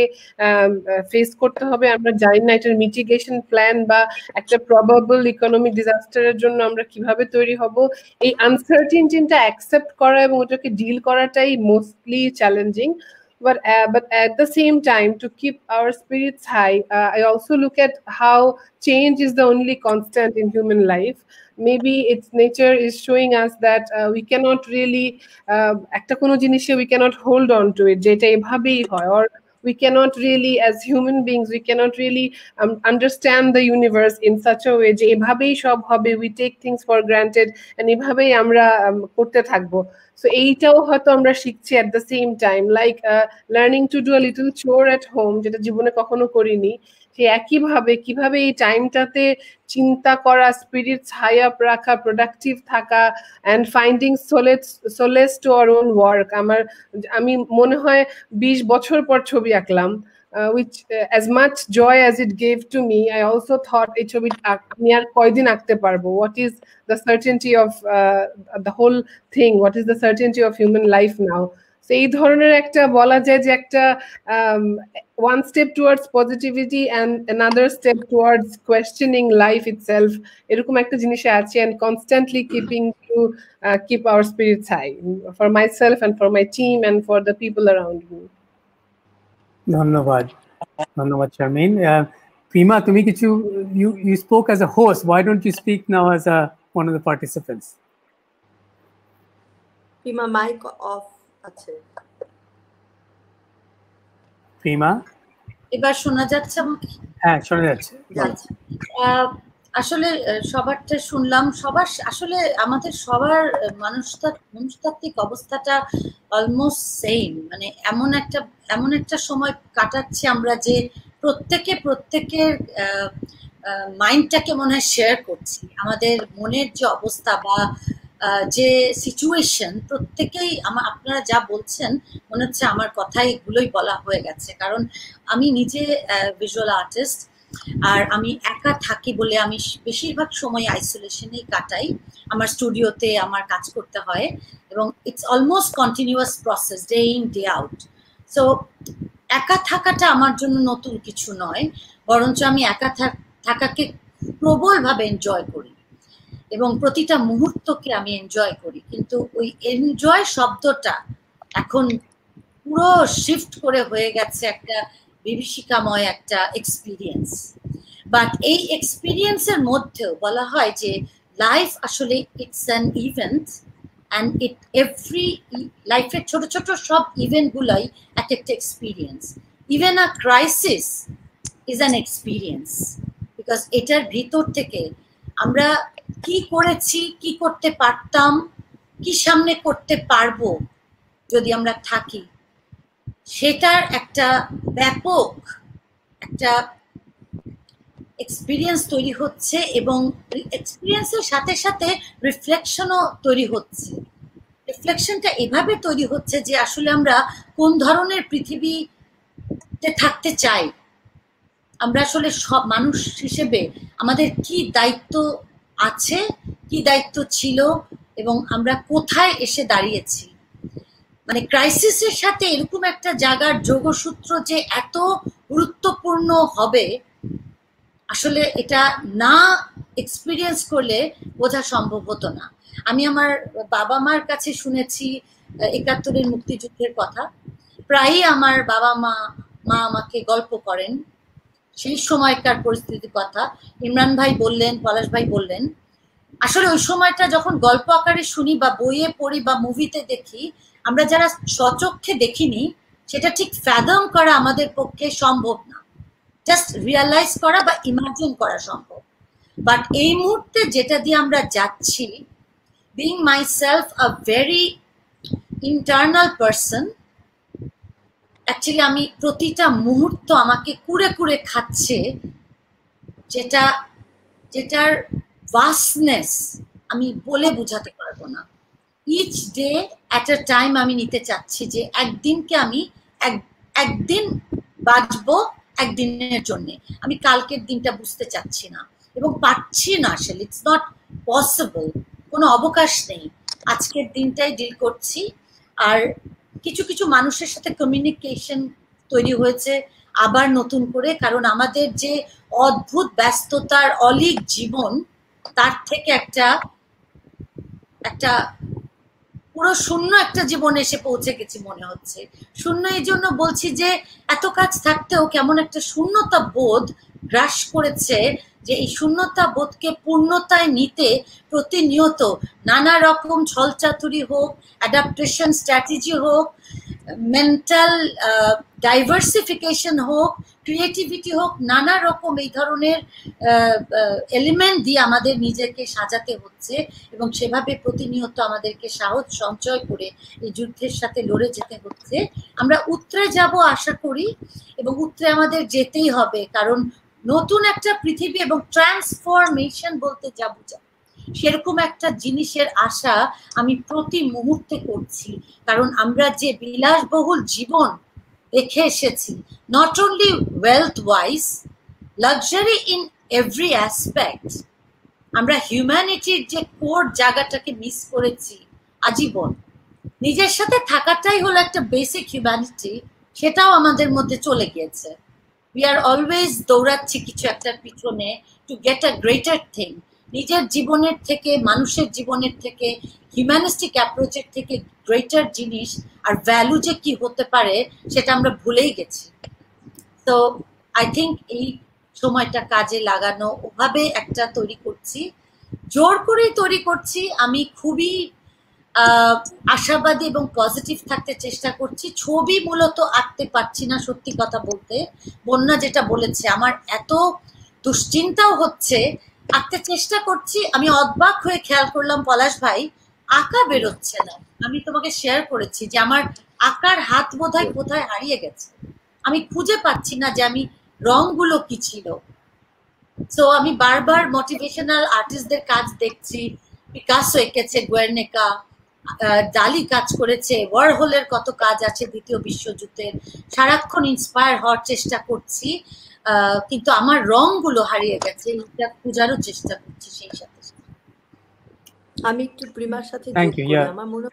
Speaker 4: ফেস করতে হবে, আমরা জানি না এটার মিটিগেশন প্ল্যান বা একটা প্রবাবল ইকোনমিক ডিজাস্টারের জন্য আমরা কিভাবে তৈরি হব। এই আনসার্টিনটিটা অ্যাকসেপ্ট করা এবং ওটাকে ডিল করাটাই mostly challenging. But uh, but at the same time, to keep our spirits high, uh, I also look at how change is the only constant in human life. Maybe its nature is showing us that uh, we cannot really একটা কোনো জিনিসে we cannot hold on to it, যেটা এভাবেই হয়, or we cannot really, as human beings, we cannot really um, understand the universe in such a way যে এভাবেই সব হবে, we take things for granted and এভাবেই আমরা um, করতে থাকবো. So এইটাও হয়তো আমরা শিখছি at the same time, like uh, learning to do a little chore at home, যেটা জীবনে কখনো করিনি, সে একইভাবে কিভাবে এই টাইমটাতে চিন্তা করা, স্পিরিটস হাই আপ রাখা, প্রোডাক্টিভ থাকা, and finding solace solace to our own work. আমার আমি মনে হয় বিশ বছর পর ছবি আঁকলাম, Uh, which uh, as much joy as it gave to me, I also thought এই ছবি আমি আর কয়দিন আঁকতে পারবো, what is the certainty of uh, the whole thing, what is the certainty of human life now. So এই ধরনের একটা বলা যায় যে একটা um, one step towards positivity and another step towards questioning life itself, এরকম একটা জিনিসে আছে, and constantly keeping to uh, keep our spirits high for myself and for my team and for the people around me.
Speaker 2: ধন্যবাদ, ধন্যবাদ Sharmin. Prima, তুমি কিছু, you you spoke as a host, why don't you speak now as a one of the participants?
Speaker 3: Prima mic off আছে।
Speaker 2: প্রিমা,
Speaker 1: এবার শোনা যাচ্ছে আমাকে?
Speaker 2: হ্যাঁ শোনা যাচ্ছে।
Speaker 1: আচ্ছা, আহ, আসলে আহ, সবারটা শুনলাম, সবার আসলে আমাদের সবার মানুষতা- মনস্তাত্ত্বিক অবস্থাটা অলমোস্ট সেম, মানে এমন একটা এমন একটা সময় কাটাচ্ছি আমরা যে প্রত্যেকে প্রত্যেকের মাইন্ডটাকে মনে হয় শেয়ার করছি, আমাদের মনের যে অবস্থা বা আহ, যে সিচুয়েশন, প্রত্যেকেই আমার, আপনারা যা বলছেন মনে হচ্ছে আমার কথাই এগুলোই বলা হয়ে গেছে। কারণ আমি নিজে ভিজুয়াল আর্টিস্ট, আর আমি একা থাকি বলে আমি বেশিরভাগ সময় আইসোলেশনেই কাটাই। আমার স্টুডিওতে আমার কাজ করতে হয় এবং it's almost continuous process, day in day out. So একা থাকাটা আমার জন্য নতুন কিছু নয়, বরঞ্চ আমি একা থাকাকে প্রবলভাবে এনজয় করি এবং প্রতিটা মুহূর্তকে আমি এনজয় করি। কিন্তু ওই এনজয় শব্দটা এখন পুরো শিফট করে হয়ে গেছে একটা বিভীষিকাময় একটা এক্সপিরিয়েন্স। বাট এই এক্সপিরিয়েন্সের মধ্যেও বলা হয় যে লাইফ আসলে it's an event, and it every লাইফের ছোট ছোট সব ইভেন্টগুলোই এক একটা experience. Even a crisis is an experience, because এটার ভিতর থেকে আমরা কি করেছি, কি করতে পারতাম, কি সামনে করতে পারবো যদি আমরা থাকি, সেটার একটা ব্যাপক একটা এক্সপিরিয়েন্স তৈরি হচ্ছে এবং এক্সপিরিয়েন্সের সাথে সাথে রিফ্লেকশনও তৈরি হচ্ছে। রিফ্লেকশনটা এভাবে তৈরি হচ্ছে যে আসলে আমরা কোন ধরনের পৃথিবীতে থাকতে চাই, আমরা আসলে সব মানুষ হিসেবে আমাদের কি দায়িত্ব আছে, কি দায়িত্ব ছিল এবং আমরা কোথায় এসে দাঁড়িয়েছি। মানে ক্রাইসিসের সাথে এরকম একটা জায়গার যোগসূত্র যে এত গুরুত্বপূর্ণ হবে আসলে এটা না এক্সপিরিয়েন্স করলে বোঝা সম্ভব হতো না। আমি আমার বাবা মার কাছে শুনেছি একাত্তরের মুক্তিযুদ্ধের কথা। প্রায়ই আমার বাবা মা মা আমাকে গল্প করেন সেই সময়কার পরিস্থিতির কথা। ইমরান ভাই বললেন, পলাশ ভাই বললেন, আসলে ওই সময়টা যখন গল্প আকারে শুনি বা বইয়ে পড়ি বা মুভিতে দেখি, আমরা যারা স্বচক্ষে দেখিনি সেটা ঠিক ফ্যাদম করা আমাদের পক্ষে সম্ভব না, জাস্ট রিয়ালাইজ করা বা ইমাজিন করা সম্ভব। বাট এই মুহূর্তে যেটা দিয়ে আমরা যাচ্ছি, being myself a very internal person, actually আমি প্রতিটা মুহূর্ত আমাকে কুড়ে কুড়ে খাচ্ছে, যেটা যেটার ভাস্টনেস আমি বলে বোঝাতে পারবো না। Each day at a time আমি নিতে চাচ্ছি যে একদিনকে আমি এক একদিন বাঁচবো একদিনের জন্যে, আমি কালকের দিনটা বুঝতে চাচ্ছি না এবং পারছি না। আসলে ইটস নট পসিবল, কোনো অবকাশ নেই। আজকের দিনটাই ডিল করছি। আর কিছু কিছু মানুষের সাথে কমিউনিকেশন তৈরি হয়েছে আবার নতুন করে, কারণ আমাদের যে অদ্ভুত ব্যস্ততার অলিক জীবন, তার থেকে একটা একটা পুরো শূন্য একটা জীবনে এসে পৌঁছে গেছি মনে হচ্ছে। শূন্য এই জন্য বলছি যে এত কাজ থাকতেও কেমন একটা শূন্যতা বোধ গ্রাস করেছে, যে এই শূন্যতা বোধকে পূর্ণতায় নিতে প্রতিনিয়ত নানা রকম ছলচাতুরি হোক, অ্যাডাপ্টেশন স্ট্র্যাটেজি হোক, মেন্টাল ডাইভার্সিফিকেশন হোক, ক্রিয়েটিভিটি হোক, নানা রকম এই ধরনের এলিমেন্ট দিয়ে আমাদের নিজেকে সাজাতে হচ্ছে এবং সেভাবে প্রতিনিয়ত আমাদেরকে সাহস সঞ্চয় করে এই যুদ্ধের সাথে লড়ে যেতে হচ্ছে। আমরা উতরে যাব আশা করি, এবং উতরে আমাদের যেতেই হবে, কারণ নতুন একটা পৃথিবী এবং ট্রান্সফরমেশন বলতে যা বোঝায় সেরকম একটা জিনিসের আশা আমি প্রতি মুহূর্তে করছি। কারণ আমরা যে বিলাসবহুল জীবন দেখে এসেছি, not only wealth wise, luxury in every aspect, আমরা হিউম্যানিটির যে কোর জায়গাটাকে মিস করেছি আজীবন। নিজের সাথে থাকাটাই হলো একটা বেসিক হিউম্যানিটি, সেটাও আমাদের মধ্যে চলে গিয়েছে। উই আর অলওয়েজ দৌড়াচ্ছি কিছু একটার পিছনে to get a greater thing. নিজের জীবনের থেকে, মানুষের জীবনের থেকে, হিউম্যানিস্টিক অ্যাপ্রোচের থেকে গ্রেটার জিনিস আর ভ্যালু যে কি হতে পারে সেটা আমরা ভুলেই গেছি। তো আই থিঙ্ক এই সময়টা কাজে লাগানো, ওভাবে একটা তৈরি করছি, জোর করেই তৈরি করছি। আমি খুবই আশাবাদী এবং পজিটিভ থাকতে চেষ্টা করছি। ছবি মূলত আঁকতে পারছি না সত্যি কথা বলতে। বন্যা যেটা বলেছে, আমার এত দুশ্চিন্তাও হচ্ছে, আঁকতে চেষ্টা করছি। আমি অবাক হয়ে খেয়াল করলাম পলাশ ভাই, আঁকা বেরোচ্ছে না। আমি তোমাকে শেয়ার করেছি যে আমার আঁকার হাত বোধহয় কোথায় হারিয়ে গেছে, আমি খুঁজে পাচ্ছি না যে আমি রংগুলো কি ছিল। সো আমি বারবার মোটিভেশনাল আর্টিস্টদের কাজ দেখছি, পিকাসো এঁকেছে, গুয়ের্নেকা, ডালি কাজ করেছে, ওয়ারহোলের কত কাজ আছে দ্বিতীয় বিশ্বযুদ্ধের। সারাক্ষণ ইন্সপায়ার হওয়ার চেষ্টা করছি, কিন্তু আমার রংগুলো হারিয়ে গেছে, এটা খোঁজারও চেষ্টা করছি। সেই সাথে
Speaker 3: আমি একটু প্রিমার সাথে যোগ করি। আমার মনে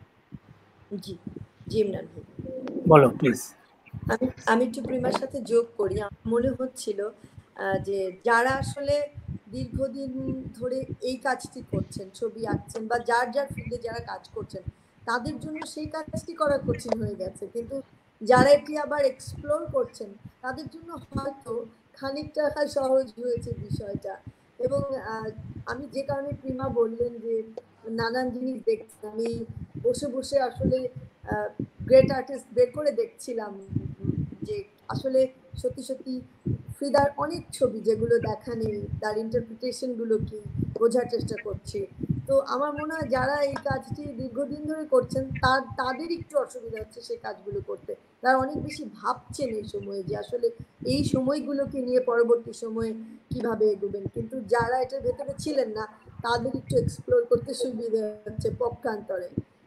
Speaker 3: জি জি ইমরান ভাই
Speaker 2: বলো প্লিজ।
Speaker 3: আমি আমি একটু প্রিমার সাথে যোগ করি। আমার মনে হচ্ছিল যে যারা আসলে দীর্ঘদিন ধরে এই কাজটি করছেন, ছবি আঁকছেন বা যার যার ফিল্ডে যারা কাজ করছেন, তাদের জন্য সেই কাজটি করা কঠিন হয়ে গেছে, কিন্তু যারা এটি আবার এক্সপ্লোর করছেন তাদের জন্য হয়তো খানিকটা সহজ হয়েছে বিষয়টা। এবং আমি যে কারণে প্রিমা বললেন যে নানান জিনিস দেখছি, আমি বসে বসে আসলে গ্রেট আর্টিস্ট বের করে দেখছিলাম যে আসলে সত্যি সত্যি ফ্রিদার অনেক ছবি যেগুলো দেখা নেই, তার ইন্টারপ্রিটেশন গুলো কি বোঝার চেষ্টা করছি। তো আমার মনে হয় যারা এই কাজটি দীর্ঘদিন ধরে করছেন তার তাদের একটু অসুবিধা হচ্ছে সেই কাজগুলো করতে। তারা অনেক বেশি ভাবছেন এই সময়ে যে আসলে এই সময়গুলোকে নিয়ে পরবর্তী সময়ে কিভাবে এগোবেন, কিন্তু যারা এটার ভেতরে ছিলেন না তাদের একটু এক্সপ্লোর করতে সুবিধা হচ্ছে পক্ষান্তরে।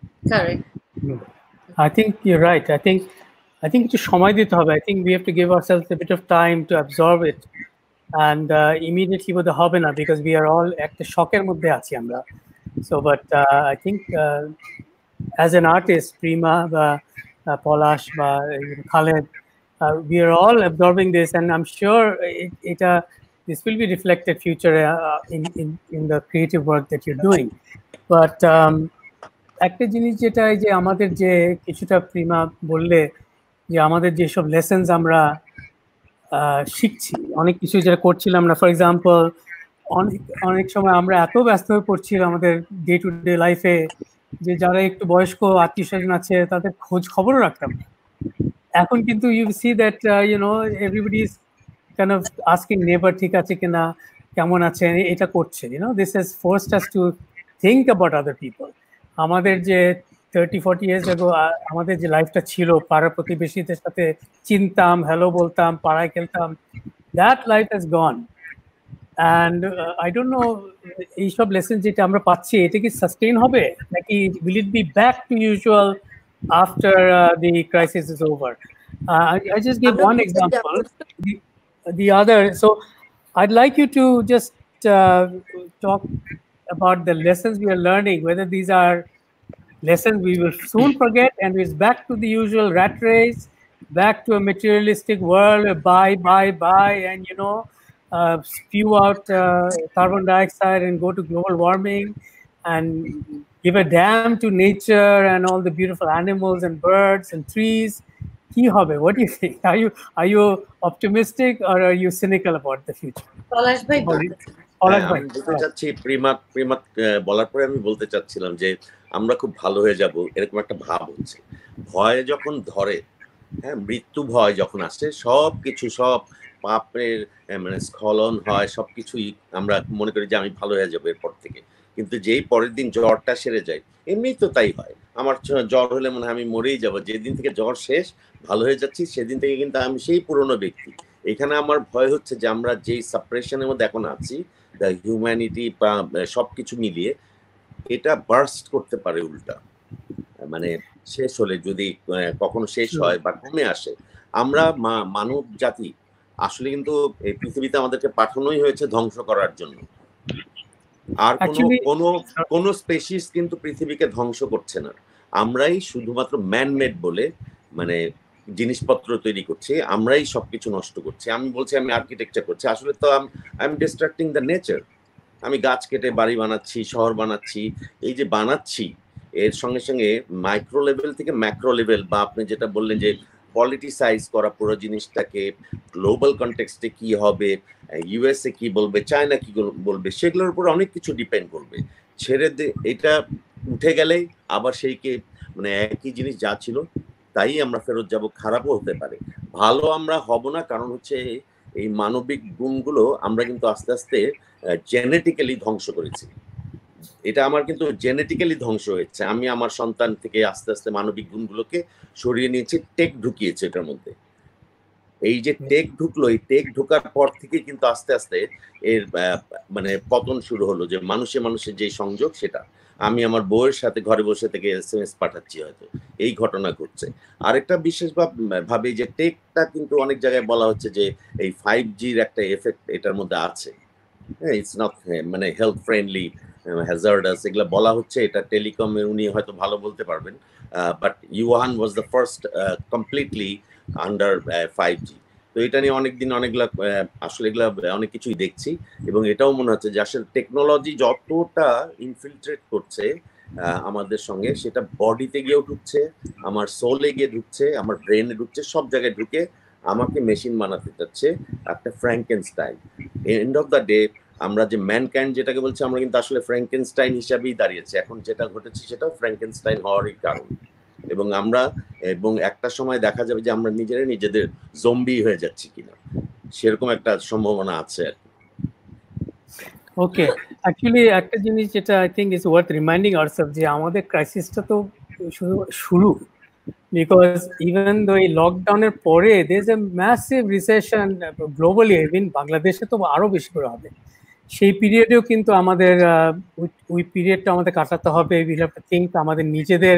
Speaker 2: I think you're right. I think I think একটু সময় দিতে হবে. I think we have to give ourselves a bit of time to absorb it, and uh, immediately বোধহয় হবে না, because we are all একটা শকের মধ্যে আছি আমরা. So but uh, I think uh, as an artist, Prima, বা Polash, বা Khaled, uh, we are all absorbing this, and I'm sure এটা this will be reflected future uh, in, in in the creative work that you're doing. But um, একটা জিনিস যেটা এই যে আমাদের যে কিছুটা প্রিমা বললে যে আমাদের যেসব লেসেন্স আমরা শিখছি, অনেক কিছু যেটা করছিলাম না, ফর এক্সাম্পল অনেক অনেক সময় আমরা এত ব্যস্ত হয়ে পড়ছিলাম আমাদের ডে টু ডে লাইফে যে যারা একটু বয়স্ক আত্মীয় স্বজন আছে তাদের খোঁজ খবরও রাখতাম না। এখন কিন্তু you see that you know everybody is kind of asking neighbour ঠিক আছে কিনা, কেমন আছে, এটা করছে। You know this has forced us to think about other people. আমাদের যে থার্টি ফর্টি ইয়ার্স এগো আমাদের যে লাইফটা ছিল, পাড়া প্রতিবেশীদের সাথে চিনতাম, হ্যালো বলতাম, পাড়ায় খেলতাম, that life has gone. And I don't know এইসব লেসেন যেটা আমরা পাচ্ছি এটা কি সাস্টেইন হবে নাকি will it be back to usual after uh, the crisis is over? uh, I, I just give one example, the, the other. So I'd like you to just uh, talk about the lessons we are learning, whether these are lessons we will soon forget and it's back to the usual rat race, back to a materialistic world, buy, buy, buy, and you know, uh, spew out uh, carbon dioxide and go to global warming and give a damn to nature and all the beautiful animals and birds and trees. Ki hobe? What do you think? Are you are you optimistic or are you cynical about the future?
Speaker 1: Palash ভাই
Speaker 5: আমি বলতে চাচ্ছি, Prima Prima বলার পরে আমি বলতে চাচ্ছিলাম যে আমরা খুব ভালো হয়ে যাব এরকম একটা ভাব হচ্ছে। ভয় যখন ধরে, হ্যাঁ, মৃত্যু ভয় যখন আসে, সব কিছু সব পাপের মানে স্খলন হয়, সবকিছুই আমরা মনে করি যে আমি ভালো হয়ে যাবো এরপর থেকে। কিন্তু যেই পরের দিন জ্বরটা সেরে যায়, এমনি তো তাই হয়। আমার জ্বর হলে মনে হয় আমি মরেই যাবো, যেদিন থেকে জ্বর শেষ ভালো হয়ে যাচ্ছি সেদিন থেকে কিন্তু আমি সেই পুরনো ব্যক্তি। এখানে আমার ভয় হচ্ছে যে আমরা যেই সাপ্রেশনের মধ্যে এখন আছি, দ্য হিউম্যানিটি বা সবকিছু মিলিয়ে এটা বার্স্ট করতে পারে উল্টা, মানে শেষ হলে যদি কখনো শেষ হয় বা কমে আসে। আমরা মানব জাতি আসলে কিন্তু এই পৃথিবীতে আমাদেরকে পাঠানোই হয়েছে ধ্বংস করার জন্য। আর কোনো কোনো কোনো স্পেসিস কিন্তু পৃথিবীকে ধ্বংস করছে না, আমরাই শুধুমাত্র ম্যানমেড বলে মানে জিনিসপত্র তৈরি করছি, আমরাই সবকিছু নষ্ট করছি। আমি বলছি আমি আর্কিটেকচার করছি, আসলে তো I am distracting the nature. আমি গাছ কেটে বাড়ি বানাচ্ছি, শহর বানাচ্ছি। এই যে বানাচ্ছি এর সঙ্গে সঙ্গে মাইক্রো লেভেল থেকে ম্যাক্রো লেভেল, বা আপনি যেটা বললেন যে পলিটিসাইজ করা পুরো জিনিসটাকে, গ্লোবাল কনটেক্সটে কি হবে, ইউএসএ কি বলবে, চায়না কি বলবে, সেগুলোর উপর অনেক কিছু ডিপেন্ড করবে। ছেড়ে দে এটা উঠে গেলেই আবার সেইকে মানে একই জিনিস যা ছিল তাই আমরা ফেরত যাব, খারাপও হতে পারে। ভালো আমরা হব না, কারণ হচ্ছে এই মানবিক গুণগুলো আমরা কিন্তু আস্তে আস্তে জেনেটিক্যালি ধ্বংস করেছি। এটা আমার কিন্তু জেনেটিক্যালি ধ্বংস হয়েছে। আমি আমার সন্তান থেকে আস্তে আস্তে মানবিক গুণগুলোকে সরিয়ে নিয়েছি, টেক ঢুকিয়েছে এটার মধ্যে। এই যে টেক ঢুকলো, এই টেক ঢোকার পর থেকে কিন্তু আস্তে আস্তে এর মানে পতন শুরু হলো, যে মানুষে মানুষের যে সংযোগ সেটা। আমি আমার বউয়ের সাথে ঘরে বসে থেকে এস এম এস পাঠাচ্ছি, হয়তো এই ঘটনা ঘটছে। আরেকটা বিশেষ ভাবে যে টেকটা কিন্তু অনেক জায়গায় বলা হচ্ছে যে এই ফাইভ জির একটা এফেক্ট এটার মধ্যে আছে, ইটস নট মানে হেলথ ফ্রেন্ডলি, হ্যাজার্ডাস, এগুলো বলা হচ্ছে। এটা টেলিকমে উনি হয়তো ভালো বলতে পারবেন, but Wuhan was the first completely under five G. তো এটা নিয়ে অনেকদিন অনেকগুলা আসলে এগুলা অনেক কিছুই দেখছি, এবং এটাও মনে হচ্ছে যে আসলে টেকনোলজি যতটা ইনফিলট্রেট করছে আমাদের সঙ্গে, সেটা বডিতে গিয়েও ঢুকছে, আমার সোলে গিয়ে ঢুকছে, আমার ব্রেনে ঢুকছে, সব জায়গায় ঢুকে আমাকে মেশিন বানাতে চাচ্ছে, একটা Frankenstein. End of the day আমরা যে ম্যানকাইন্ড যেটাকে বলছি, আমরা কিন্তু আসলে ফ্র্যাঙ্কেনস্টাইন হিসাবেই দাঁড়িয়েছে। এখন যেটা ঘটেছে সেটাও ফ্র্যাঙ্কেনস্টাইন হওয়ারই কারণ। এবং আমরা এবং একটা সময় দেখা যাবে যে আমরা নিজেরাই নিজেদের জম্বি হয়ে যাচ্ছি কিনা, সেরকম একটা সম্ভাবনা আছে আর কি।
Speaker 2: ওকে, অ্যাকচুয়ালি একটা জিনিস যেটা I think is worth reminding ourselves, যে আমাদের ক্রাইসিসটা তো শুধু শুরু, বিকজ ইভেন দো এই লকডাউনের পরে there is a massive recession globally, even বাংলাদেশে তো আরো বেশি করে হবে। সেই পিরিয়ডেও কিন্তু আমাদের ওই পিরিয়ডটা আমাদের কাটাতে হবে। উই হ্যাভ টু থিঙ্ক আমাদের নিজেদের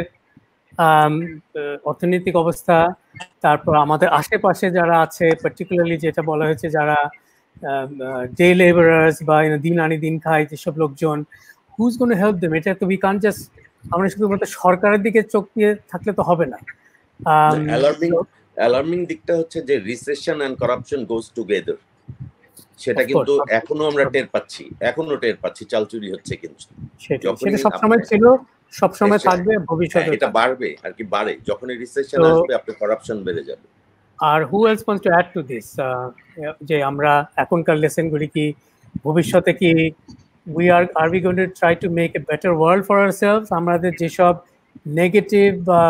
Speaker 2: অর্থনৈতিক অবস্থা, তারপর আমাদের আশেপাশে যারা আছে, পার্টিকুলারলি যেটা বলা হয়েছে যারা ডে লেবারার্স বা দিন আনি দিন খায় যেসব লোকজন, who's gonna to help them. এটা তো উই কান্ট জাস্ট আমরা শুধুমাত্র সরকারের দিকে চোখ দিয়ে থাকলে তো হবে না।
Speaker 5: অ্যালার্মিং অ্যালার্মিং দিকটা হচ্ছে যে recession and corruption goes together. সেটা
Speaker 2: Of
Speaker 5: কিন্তু
Speaker 2: course.
Speaker 5: এখনো আমরা টের পাচ্ছি, এখনো টের পাচ্ছি চাল চুরি হচ্ছে কিন্তু।
Speaker 2: সেটা
Speaker 5: যখনই
Speaker 2: সেটা সবসময়
Speaker 5: আপনি-
Speaker 2: ছিল, সবসময়
Speaker 5: নিশ্চয়ই।
Speaker 2: থাকবে,
Speaker 5: হ্যাঁ,
Speaker 2: ভবিষ্যতে
Speaker 5: এটা
Speaker 2: থাকবে।
Speaker 5: বাড়বে আর কি, বাড়ে যখনই রিসেশন
Speaker 2: তো-
Speaker 5: আসবে আপনার করাপশন বেড়ে যাবে।
Speaker 2: আর who else wants to add to this? আহ, যে আমরা এখনকার লেসন গুলি কি ভবিষ্যতে কি we are are we going to try to make a better world for ourselves? আমাদের যেসব negative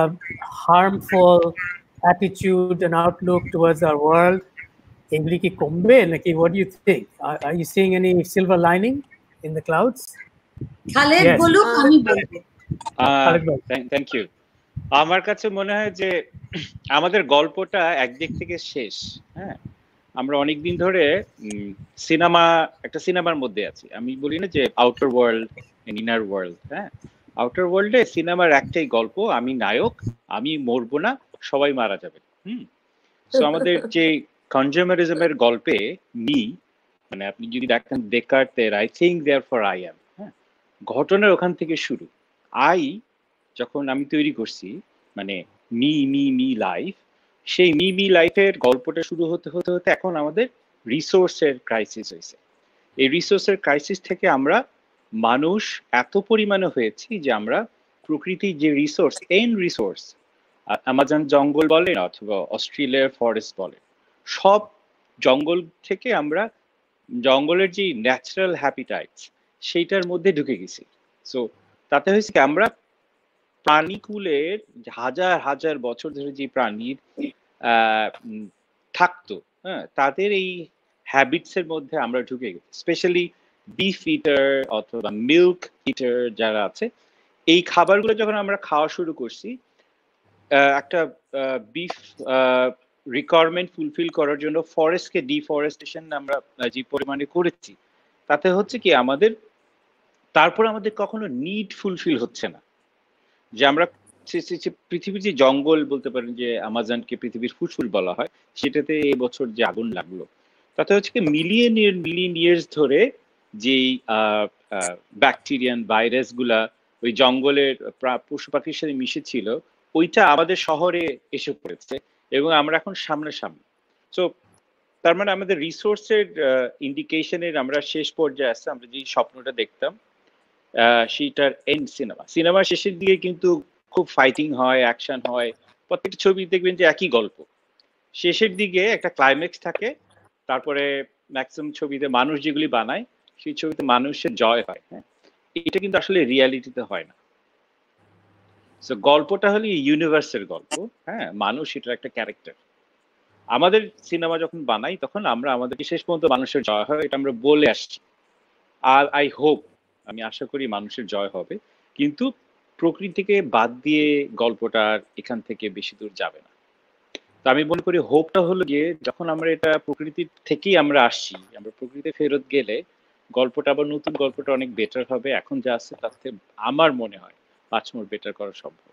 Speaker 2: harmful attitude and outlook towards our world, এগুলি কি কমবে নাকি? what do you think? Are, are you seeing any silver lining in the clouds?
Speaker 1: Khaled
Speaker 2: Yes.
Speaker 1: বলুক,
Speaker 3: আহ,
Speaker 1: আমি বলবো।
Speaker 2: খালেদ ভাই।
Speaker 6: Thank you. আমার কাছে মনে হয় যে আমাদের গল্পটা একদিক থেকে শেষ। হ্যাঁ, আমরা অনেকদিন ধরে সিনেমা একটা সিনেমার মধ্যে আছি। আমি বলি না যে outer world and inner world. হ্যাঁ, আউটার ওয়ার্ল্ডে সিনেমার একটাই গল্প, আমি নায়ক, আমি মরবো না, সবাই মারা যাবে। হুম, সো আমাদের যে কনজিউমারিজমের গল্পে মি, মানে আপনি যদি দেখেন ডেকার্টের I think therefore I am, হ্যাঁ, ঘটনার ওখান থেকে শুরু। আই যখন আমি তৈরি করছি, মানে মি মি মি লাইফ, সেই মি মি লাইফের গল্পটা শুরু হতে হতে হতে এখন আমাদের রিসোর্সের ক্রাইসিস হয়েছে। এই রিসোর্সের ক্রাইসিস থেকে আমরা মানুষ এত পরিমাণে হয়েছি যে আমরা প্রকৃতির যে রিসোর্স, এন রিসোর্স, আমাজন জঙ্গল বলেন অথবা অস্ট্রেলিয়ার ফরেস্ট বলেন, সব জঙ্গল থেকে আমরা জঙ্গলের যে ন্যাচারাল হ্যাবিটাইটস সেইটার মধ্যে ঢুকে গেছি। সো তাতে হয়েছে কি, আমরা প্রাণীকুলের হাজার হাজার বছর ধরে যে প্রাণীর আহ থাকতো, হ্যাঁ, তাদের এই হ্যাবিটস এর মধ্যে আমরা ঢুকে গেছি। স্পেশালি বিফ ইটার অথবা মিল্ক ইটার যারা আছে, এই খাবারগুলো যখন আমরা খাওয়া শুরু করছি, একটা বিফ রিকোয়ারমেন্ট ফুলফিল করার জন্য ফরেস্টকে ডিফরেস্টেশন আমরা যে পরিমাণে করেছি, তাতে হচ্ছে কি আমাদের তারপর আমাদের কখনো নিড ফুলফিল হচ্ছে না। যে আমরা পৃথিবীর যে জঙ্গল বলতে পারেন, যে আমাজনকে পৃথিবীর ফুসফুস বলা হয়, সেটাতে এবছর যে আগুন লাগলো, তাতে হচ্ছে কি মিলিয়ন ইয়ার মিলিয়ন ইয়ার্স ধরে যেই ব্যাকটেরিয়ান ভাইরাস গুলা ওই জঙ্গলের পশু পাখির সাথে মিশে ছিল, ওইটা আমাদের শহরে এসে পড়েছে এবং আমরা এখন সামনাসামনি। সো তার মানে আমাদের রিসোর্সের ইন্ডিকেশনের আমরা শেষ পর্যায়ে আসছে। আমরা যে স্বপ্নটা দেখতাম সেটার এন্ড সিনেমা, সিনেমার শেষের দিকে কিন্তু খুব ফাইটিং হয়, অ্যাকশন হয়, প্রত্যেকটা ছবি দেখবেন যে একই গল্প। শেষের দিকে একটা ক্লাইম্যাক্স থাকে, তারপরে ম্যাক্সিমাম ছবিতে মানুষ যেগুলি বানায় সেই ছবিতে মানুষের জয় হয়। হ্যাঁ, এটা কিন্তু আসলে রিয়ালিটিতে হয় না। সো গল্পটা হলো ইউনিভার্সের গল্প। হ্যাঁ, মানুষ এটার একটা ক্যারেক্টার। আমাদের সিনেমা যখন বানাই তখন আমরা আমাদেরকে শেষ পর্যন্ত মানুষের জয় হয় এটা আমরা বলে আসছি। আর আই হোপ, আমি আশা করি মানুষের জয় হবে, কিন্তু প্রকৃতিকে বাদ দিয়ে গল্পটার এখান থেকে বেশি দূর যাবে না। তো আমি মনে করি হোপটা হলো গিয়ে, যখন আমরা এটা প্রকৃতির থেকেই আমরা আসছি, আমরা প্রকৃতিতে ফেরত গেলে গল্পটা আবার নতুন গল্পটা অনেক বেটার হবে। এখন যা আছে তার থেকে আমার মনে হয় পাঁচ মোড় বেটার করা সম্ভব।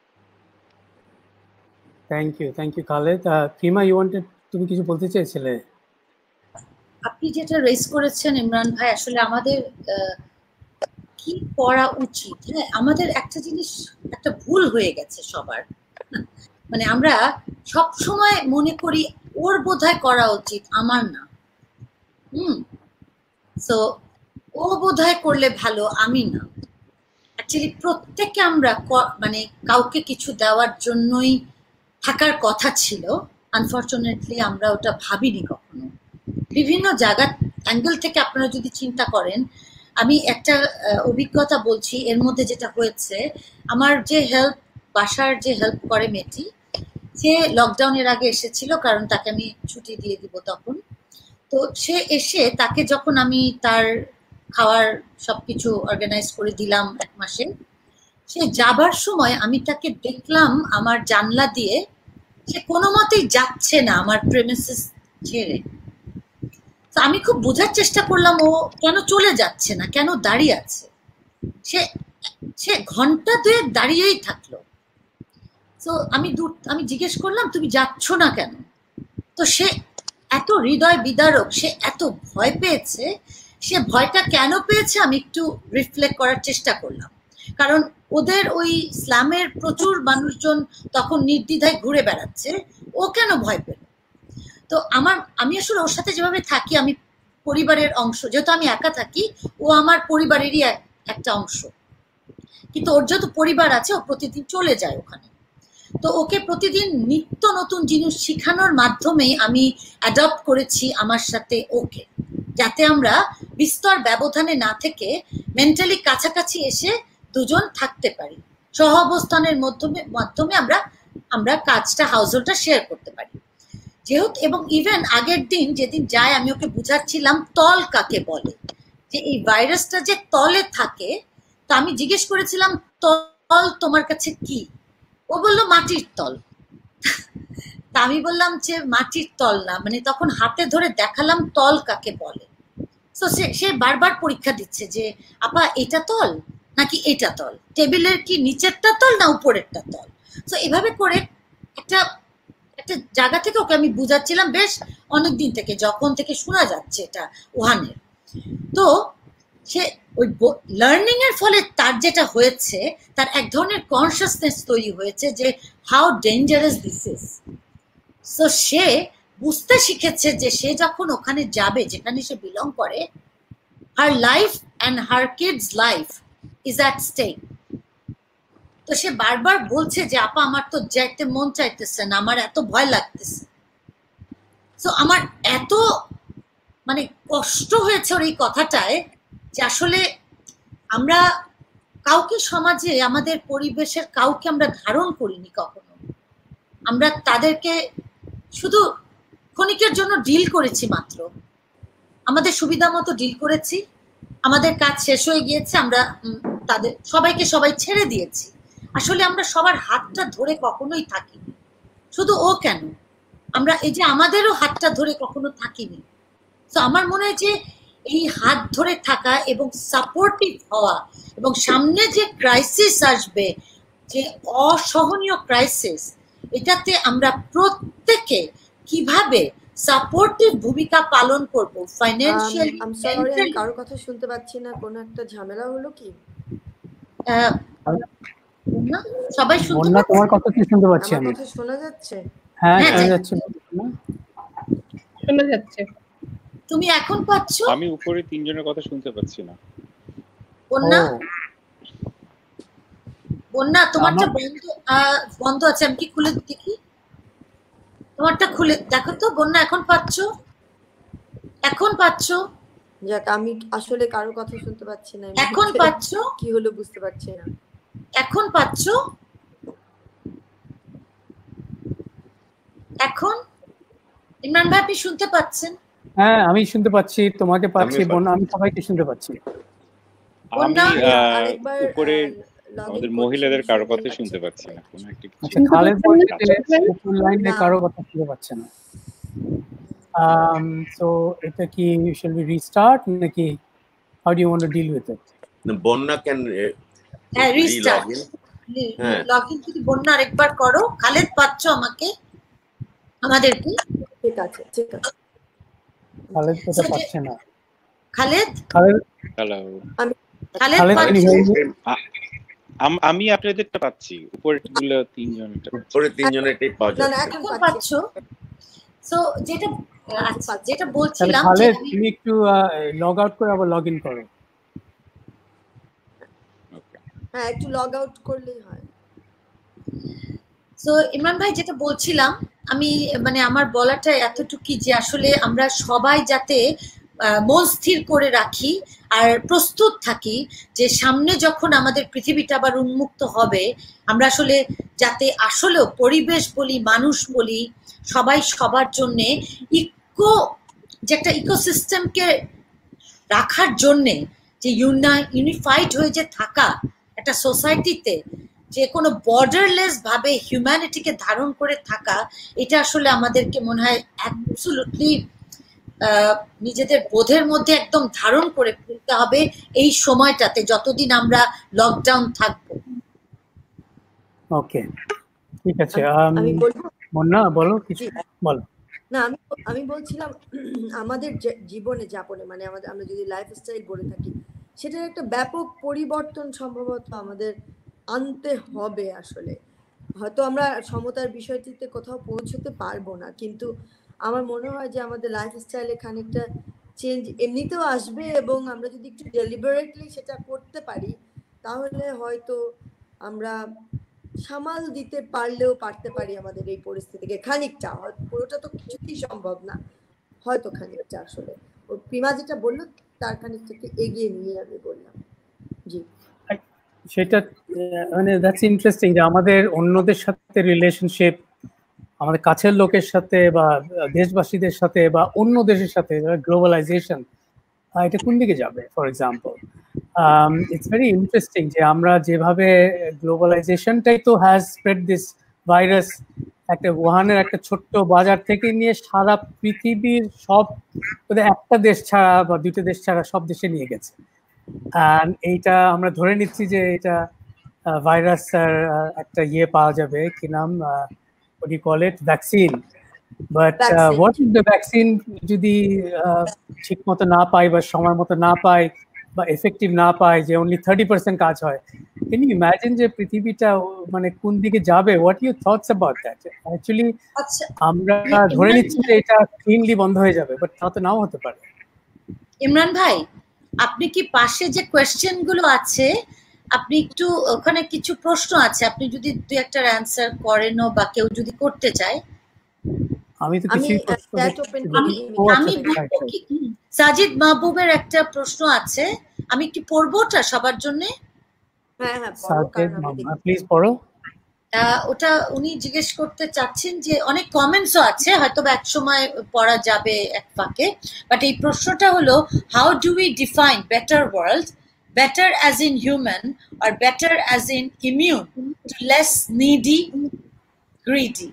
Speaker 2: Thank you, thank you Khaled. Prima, you wanted, তুমি কিছু বলতে চেয়েছিলে?
Speaker 1: আপনি যেটা রেজ করেছেন ইমরান ভাই, আসলে আমাদের কি করা উচিত। হ্যাঁ, আমাদের একটা জিনিস, একটা ভুল হয়ে গেছে সবার, মানে আমরা সব সময় মনে করি ওর বোধহয় করা উচিত, আমার না। হুম, সো ও বোধহয় করলে ভালো, আমি না। অ্যাকচুয়ালি প্রত্যেককে আমরা মানে কাউকে কিছু দেওয়ার জন্যই থাকার কথা ছিল। আনফর্চুনেটলি আমরা ওটা ভাবিনি কখনো। বিভিন্ন জায়গা অ্যাঙ্গেল থেকে আপনারা যদি চিন্তা করেন, আমি একটা অভিজ্ঞতা বলছি এর মধ্যে যেটা হয়েছে। আমার যে হেল্প, বাসার যে হেল্প করে মেয়েটি, সে লকডাউনের আগে এসেছিল, কারণ তাকে আমি ছুটি দিয়ে দিব তখন। তো সে এসে, তাকে যখন আমি তার খাওয়ার সবকিছু অর্গানাইজ করে দিলাম এক মাসে, সে যাবার সময় আমি তাকে দেখলাম আমার জানলা দিয়ে, সে কোনো মতেই যাচ্ছে না আমার প্রেমিসেস ছেড়ে। তো আমি খুব বোঝার চেষ্টা করলাম ও কেন চলে যাচ্ছে না, কেন দাঁড়িয়ে আছে। সে সে ঘন্টা দুয়েক দাঁড়িয়েই থাকলো। তো আমি দূর আমি জিজ্ঞেস করলাম, তুমি যাচ্ছ না কেন? তো সে এত হৃদয় বিদারক, সে এত ভয় পেয়েছে। সে ভয়টা কেন পেয়েছে আমি একটু রিফ্লেক্ট করার চেষ্টা করলাম, কারণ ওদের ওই ইসলামের প্রচুর মানুষজন তখন নির্দ্বিধায় ঘুরে বেড়াচ্ছে, ও কেন ভয় পেল? তো আমার আমি আসলে ওর সাথে যেভাবে থাকি, আমি পরিবারের অংশ, যেহেতু আমি একা থাকি, ও আমার পরিবারেরই একটা অংশ, কিন্তু ওর যেহেতু পরিবার আছে, ও প্রতিদিন চলে যায় ওখানে। তো ওকে প্রতিদিন নিত্য নতুন জিনিস শেখানোর মাধ্যমে আমি অ্যাডপ্ট করেছি আমার সাথে ওকে, যাতে আমরা বিস্তর ব্যবধানে না থেকে মেন্টালি কাছাকাছি এসে দুজন থাকতে পারি, সহ অবস্থানের মাধ্যমে মাধ্যমে আমরা আমরা কাজটা হাউসহোল্ডটা শেয়ার করতে পারি। যেহেতু এবং ইভেন আগের দিন যেদিন যায় আমি ওকে বুঝাচ্ছিলাম তল কাকে বলে, যে এই ভাইরাসটা যে তলে থাকে, তা আমি জিজ্ঞেস করেছিলাম তল তোমার কাছে কি, ও বললো মাটির তল। তা আমি বললাম যে মাটির তল না, মানে তখন হাতে ধরে দেখালাম তল কাকে বলে। তো সে সে বারবার পরীক্ষা দিচ্ছে যে আপা এটা তল নাকি এটা তল, টেবিলের কি নিচেরটা তল না উপরেরটা তল। তো এভাবে করে একটা একটা জায়গা থেকে ওকে আমি বুঝাচ্ছিলাম বেশ অনেকদিন থেকে, যখন থেকে শোনা যাচ্ছে এটা ওহানের। তো সে ওই লার্নিং এর ফলে তার যেটা হয়েছে, তার এক ধরনের কনসিয়াসনেস তৈরি হয়েছে যে how dangerous this is. So সে বুঝতে শিখেছে যে সে যখন ওখানে যাবে যেখানে সে বিলং করে, her life and her kids life is at stake. তো সে বারবার বলছে যে আপা আমার তো যাইতে মন চাইতেছে না, আমার এত ভয় লাগতেছে। তো আমার এত মানে কষ্ট হয়েছে ওর এই কথাটায়, যে আসলে আমরা কাউকে সমাজে আমাদের পরিবেশের কাউকে আমরা ধারণ করিনি কখনো, আমরা তাদেরকে শুধু ক্ষণিকের জন্য ডিল করেছি, মাত্র আমাদের সুবিধা মতো ডিল করেছি, আমাদের কাজ শেষ হয়ে গিয়েছে, আমরা তাদের সবাইকে সবাই ছেড়ে দিয়েছি। আসলে আমরা সবার হাতটা ধরে কখনোই থাকিনি, শুধু ও কেন, আমরা এই যে আমাদেরও হাতটা ধরে কখনো থাকিনি। তো আমার মনে হয় যে এই হাত ধরে থাকা এবং সাপোর্টিভ হওয়া, এবং সামনে যে ক্রাইসিস আসবে, যে অসহনীয় ক্রাইসিস, এটাতে আমরা প্রত্যেকে কিভাবে সাপোর্টিভ ভূমিকা পালন করব ফাইন্যান্সিয়ালি।
Speaker 3: আই এম সরি, আমি কারো কথা শুনতে পাচ্ছি না, কোনো একটা ঝামেলা হলো কি?
Speaker 1: না, সবাই শুনতে
Speaker 2: পাচ্ছে? তোমার কথা কি শুনতে পাচ্ছি আমি?
Speaker 3: আমার কথা শোনা যাচ্ছে?
Speaker 2: হ্যাঁ, শোনা যাচ্ছে।
Speaker 4: শোনা যাচ্ছে।
Speaker 1: তুমি এখন পাচ্ছ?
Speaker 6: আমি উপরে তিনজনের কথা শুনতে পাচ্ছি না।
Speaker 1: বন্যা, বন্যা তোমারটা বন্ধ বন্ধ আছে, আমি কি খুলে দেখি? তোমারটা খুলে দেখো তো বন্যা, এখন পাচ্ছ? এখন পাচ্ছ?
Speaker 3: যাক, আমি আসলে কারো কথা শুনতে পাচ্ছি না।
Speaker 1: এখন পাচ্ছ?
Speaker 3: কি হলো বুঝতে পারছি না।
Speaker 1: এখন পাচ্ছ? এখন ইমরান ভাই আপনি শুনতে পাচ্ছেন?
Speaker 2: হ্যাঁ, আমি শুনতে পাচ্ছি, তোমাকে পাচ্ছি, বন্যা আমি সবাইকে শুনতে পাচ্ছি।
Speaker 6: আমি উপরে আমাদের মহিলাদের কারো কথা শুনতে পাচ্ছি না, কোনো একটা কিছু।
Speaker 2: খালেদ বলছে উপর লাইনে কারো কথা শুনতে পাচ্ছে না। um so এটা কি shall we restart নাকি how do you want to deal with it?
Speaker 5: Bonna can
Speaker 1: হ্যাঁ রিস্টার্ট, লগইন যদি বন্যা আরেকবার করো। খালেদ পাচ্ছ আমাকে, আমাদেরকে?
Speaker 3: ঠিক আছে, ঠিক আছে।
Speaker 2: খালেদ কথা পাচ্ছে না।
Speaker 1: খালেদ,
Speaker 2: খালেদ
Speaker 6: হ্যালো,
Speaker 3: আমি
Speaker 1: খালেদ পাচ্ছি,
Speaker 6: আমি আপনাদেরটা পাচ্ছি, উপরে গুলো তিনজনেরটা,
Speaker 5: উপরে তিনজনেরটাই পাওয়া
Speaker 3: না না
Speaker 5: যাচ্ছে।
Speaker 3: এখন
Speaker 1: এখন
Speaker 3: পাচ্ছি।
Speaker 1: পাচ্ছ? সো যেটা আচ্ছা যেটা বলছিলাম,
Speaker 2: খালেদ তুমি একটু লগ আউট করে আবার লগ ইন করো।
Speaker 3: হ্যাঁ, একটু লগ আউট করলেই হয়।
Speaker 1: সো ইমরান ভাই যেটা বলছিলাম, আমি মানে আমার বলাটা এতটুকুই যে আসলে আমরা সবাই যাতে মন স্থির করে রাখি আর প্রস্তুত থাকি যে সামনে যখন আমাদের পৃথিবীটা আবার উন্মুক্ত হবে, আমরা আসলে যাতে আসলেও পরিবেশ বলি, মানুষ বলি, সবাই সবার জন্যে ইকো যে একটা ইকোসিস্টেমকে রাখার জন্যে যে ইউনা ইউনিফাইড হয়ে যে থাকা একটা সোসাইটিতে, যে কোনো বর্ডারলেস ভাবে হিউম্যানিটিকে ধারণ করে থাকা, এটা আসলে আমাদেরকে মনে হয় অ্যাবসলিউটলি নিজেদের বোধের মধ্যে একদম ধারণ করে ফেলতে হবে এই সময়টাতে, যতদিন আমরা লকডাউন থাকবো।
Speaker 2: ওকে, ঠিক আছে।
Speaker 3: আমি বলবো
Speaker 2: বন্যা বলো কিছু, বলো।
Speaker 3: না, আমি আমি বলছিলাম আমাদের জীবনে যাপনে, মানে আমাদের আমরা যদি লাইফস্টাইল গড়ে থাকি, সেটার একটা ব্যাপক পরিবর্তন সম্ভবত আমাদের আনতে হবে। আসলে হয়তো আমরা সমতার বিষয়টিতে কোথাও পৌঁছতে পারবো না, কিন্তু আমার মনে হয় যে আমাদের লাইফস্টাইলে খানিকটা চেঞ্জ এমনিতেও আসবে, এবং আমরা যদি একটু ডেলিবারেটলি সেটা করতে পারি তাহলে হয়তো আমরা সামাল দিতে পারলেও পারতে পারি আমাদের এই পরিস্থিতিকে খানিকটা, পুরোটা তো কিছুতেই সম্ভব না, হয়তো খানিকটা। আসলে ও প্রিমা যেটা বললো তার খানিকটাকে এগিয়ে নিয়ে আমি বললাম। জি,
Speaker 2: সেটা মানে দ্যাটস ইন্টারেস্টিং যে আমাদের অন্যদের সাথে রিলেশনশিপ, আমাদের কাছের লোকের সাথে বা দেশবাসীদের সাথে বা অন্য দেশের সাথে গ্লোবালাইজেশন, এটা কোন দিকে যাবে? For example it's very interesting যে আমরা যেভাবে গ্লোবালাইজেশনটাই তো হ্যাজ স্প্রেড দিস ভাইরাস, একটা উহানের একটা ছোট্ট বাজার থেকে নিয়ে সারা পৃথিবীর সব একটা দেশ ছাড়া বা দুটো দেশ ছাড়া সব দেশে নিয়ে গেছে। আর এইটা আমরা ধরে নিচ্ছি যে এটা ভাইরাস একটা ইয়ে পাওয়া যাবে, কি নাম, what do you call it, vaccine. But what is the vaccine যদি ঠিক মতো না পাই বা সময় মতো না পাই বা এফেক্টিভ না পাই, যে অনলি থার্টি পার্সেন্ট কাজ হয়, ক্যান ইউ ইমাজিন যে পৃথিবীটা মানে কোন দিকে যাবে? What you thoughts about that? Actually আমরা ধরে নিচ্ছি যে এটা ক্লিনলি বন্ধ হয়ে যাবে, বাট তা তো নাও হতে পারে।
Speaker 1: ইমরান ভাই, আপনি কি পাশে যে কোয়েশ্চেন গুলো আছে, আপনি একটু ওখানে কিছু প্রশ্ন আছে, আপনি যদি দুই একটা অ্যানসার করেন বা কেউ যদি করতে চায়।
Speaker 2: আমি তো কিছু
Speaker 1: আমি সাজিদ মাহবুবের একটা প্রশ্ন আছে, আমি একটু পড়বো ওটা সবার জন্য।
Speaker 3: হ্যাঁ হ্যাঁ পড়ো,
Speaker 2: প্লিজ পড়ো।
Speaker 1: ওটা উনি জিজ্ঞেস করতে চাচ্ছেন যে অনেক কমেন্টসও আছে, হয়তো এক সময় পড়া যাবে এক ফাঁকে, বাট এই প্রশ্নটা হলো, how do we define better world, better as in human or better as in immune to less needy, greedy?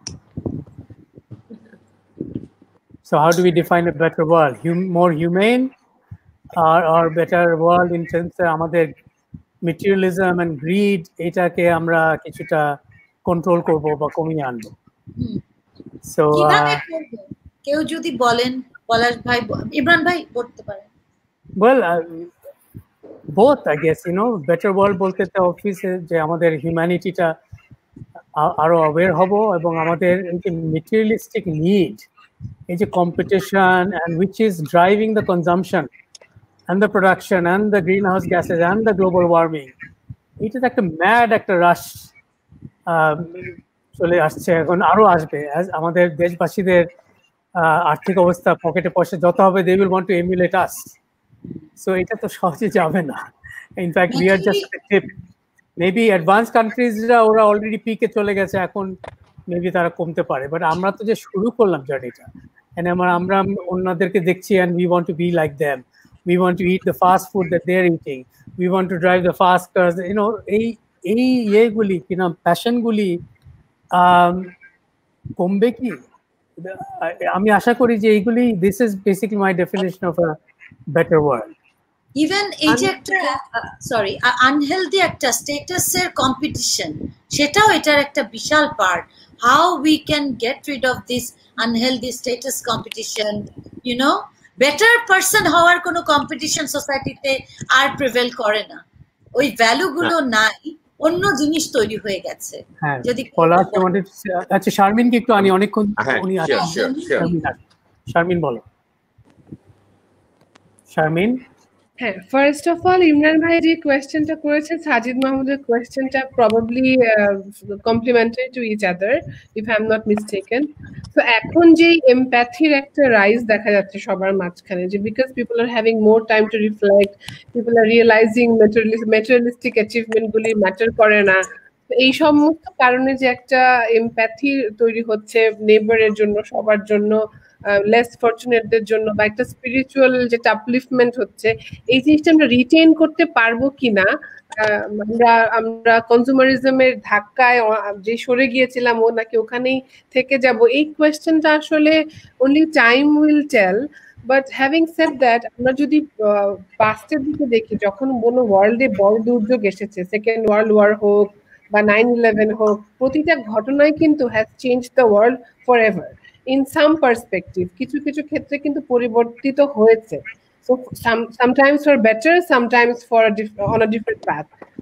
Speaker 2: So how do we define a better world? Hum more humane or, or better world in terms of আমাদের materialism and greed, এটাকে আমরা কিছুটা control করব বা কমিয়ে আনবো? So
Speaker 1: কিভাবে করব? কেউ যদি বলেন, পলাশ ভাই, ইমরান ভাই বলতে পারেন।
Speaker 2: Well, uh, both, I guess, you know, better world বলতে তো অফিসে যে আমাদের হিউম্যানিটিটা আরো অ্যাওয়্যার হব, এবং আমাদের এই যে মেটেরিয়ালিস্টিক নিড, এই যে competition and which is driving the consumption and the production and the greenhouse gases and the global warming, এটা একটা ম্যাড একটা রাশ চলে আসছে, এখন আরো আসবে। আমাদের দেশবাসীদের আর্থিক অবস্থা, পকেটে পয়সা যত হবে, they will want to emulate us. So এটা তো সহজে যাবে না। In fact we are just a tip. Maybe advance কান্ট্রিজরা ওরা অলরেডি পিকে চলে গেছে, এখন মেবি তারা কমতে পারে, বাট আমরা তো যে শুরু করলাম জার্নিটা, এন্ড আমরা আমরা অন্যদেরকে দেখছি and we want to be like them, we want to eat the fast food that they're eating, we want to drive the fast cars, you know, এই এই ইয়েগুলি কি নাম, প্যাশনগুলি কমবে কি? আমি আশা করি যে এইগুলি, this is basically my definition of a better world.
Speaker 1: Even এই যে একটা সরি আনহেলদি একটা স্ট্যাটাসের কম্পিটিশন, সেটাও এটার একটা বিশাল part. How we can get rid of this unhealthy status competition, you know, better person হওয়ার কোনো কম্পিটিশন সোসাইটিতে আর প্রিভেল করে না, ওই ভ্যালুগুলো নাই, অন্য জিনিস তৈরি হয়ে গেছে।
Speaker 2: যদি আচ্ছা শারমিন কি একটু আনি, অনেকক্ষণ উনি আছেন। শারমিন বলো। শারমিন।
Speaker 4: হ্যাঁ, ফার্স্ট অফ অল ইমরান ভাই যে কোয়েশ্চেনটা করেছেন, সাজিদ মাহমুদের কোয়েশ্চেনটা probably complementary to each other if I am not mistaken. তো এখন যে এমপ্যাথির একটা রাইজ দেখা যাচ্ছে সবার মাঝখানে, যে because people are having more time to reflect, people are realising materialistic achievement গুলি ম্যাটার করে না, এই সমস্ত কারণে যে একটা এমপ্যাথি তৈরি হচ্ছে নেবারের জন্য, সবার জন্য, লেস ফরচুনেটদের জন্য, বা একটা স্পিরিচুয়াল যেটা আপলিফটমেন্ট হচ্ছে, এই জিনিসটা আমরা রিটেইন করতে পারবো কিনা, আমরা আমরা কনজুমারিজমের ধাক্কায় যে সরে গিয়েছিলাম ও নাকি ওখানেই থেকে যাব, এই কোয়েশ্চেনটা আসলে only time will tell. But having said that, আমরা যদি পাস্টের দিকে দেখি, যখন কোনো ওয়ার্ল্ডে বড় দুর্যোগ এসেছে, সেকেন্ড ওয়ার্ল্ড ওয়ার হোক বা নাইন ইলেভেন হোক, প্রতিটা ঘটনায় কিন্তু has change the world forever in some perspective. কিছু কিছু ক্ষেত্রে কিন্তু পরিবর্তিত হয়েছে, so some sometimes for better, sometimes for a on a different path.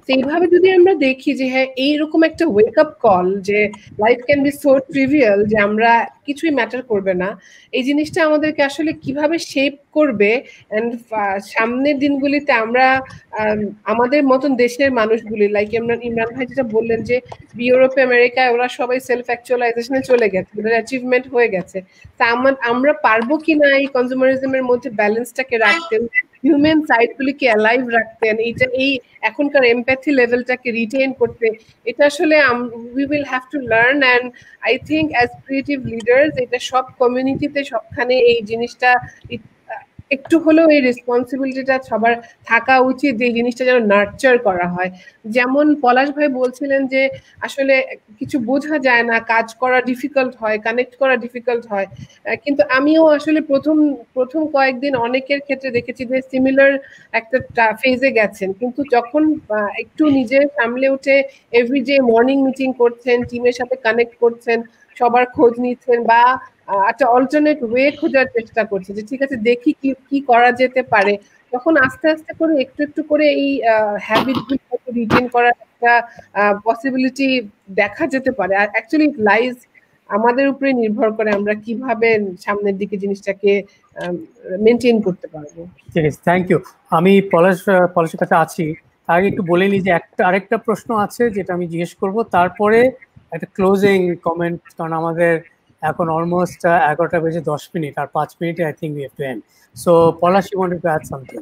Speaker 4: সেইভাবে যদি আমরা দেখি যে হ্যাঁ এইরকম একটা ওয়েক আপ কল যে life can be so trivial যে আমরা কিছুই ম্যাটার করবে না, এই জিনিসটা আমাদেরকে আসলে কিভাবে শেপ করবে অ্যান্ড সামনের দিনগুলিতে আমরা আমাদের মতন দেশের মানুষগুলি লাইক ইমরান ইমরান ভাই যেটা বললেন যে ইউরোপে আমেরিকায় ওরা সবাই সেলফ অ্যাকচুয়ালাইজেশনে চলে গেছে, ওদের অ্যাচিভমেন্ট হয়ে গেছে, তা আমরা পারবো কিনা এই কনজিউমারিজমের মধ্যে ব্যালেন্সটাকে রাখতে, হিউম্যান সাইডগুলিকে অ্যালাইভ রাখতেন, এইটা এই এখনকার এমপ্যাথি লেভেলটাকে রিটেইন করতে, এটা আসলে we will have to learn. And I think as creative leaders এটা সব কমিউনিটিতে সবখানে এই জিনিসটা একটু হলেও এই রেসপন্সিবিলিটিটা সবার থাকা উচিত যে এই জিনিসটা যেন নার্চার করা হয়। যেমন পলাশ ভাই বলছিলেন যে আসলে কিছু বোঝা যায় না, কাজ করা ডিফিকাল্ট হয়, কানেক্ট করা ডিফিকাল্ট হয়, কিন্তু আমিও আসলে প্রথম প্রথম কয়েকদিন অনেকের ক্ষেত্রে দেখেছি যে সিমিলার একটা ফেজে গেছেন, কিন্তু যখন একটু নিজে সামলে উঠে এভরিডে মর্নিং মিটিং করছেন, টিমের সাথে কানেক্ট করছেন, সবার খোঁজ নিচ্ছেন বা একটা অল্টারনেট ওয়ে খোঁজার চেষ্টা করছে যে ঠিক আছে দেখি কি কি করা যেতে পারে, তখন আস্তে আস্তে করে একটু একটু করে এই হ্যাবিটগুলোকে রিটেইন করার একটা পসিবিলিটি দেখা যেতে পারে। আর অ্যাকচুয়ালি লাইজ আমাদের উপরে নির্ভর করে আমরা কিভাবে সামনের দিকে জিনিসটাকে মেনটেন করতে পারবো।
Speaker 2: ঠিক আছে, থ্যাংক ইউ। আমি পলাশ পলাশের কাছে আছি, আগে একটু বলে নিই যে একটা আরেকটা প্রশ্ন আছে যেটা আমি জিজ্ঞেস করব, তারপরে একটা ক্লোজিং কমেন্ট, কারণ আমাদের এখন অলমোস্ট এগারোটা বেজে দশ মিনিট আর পাঁচ মিনিটে I think we have to end. So Palash, you want to add something?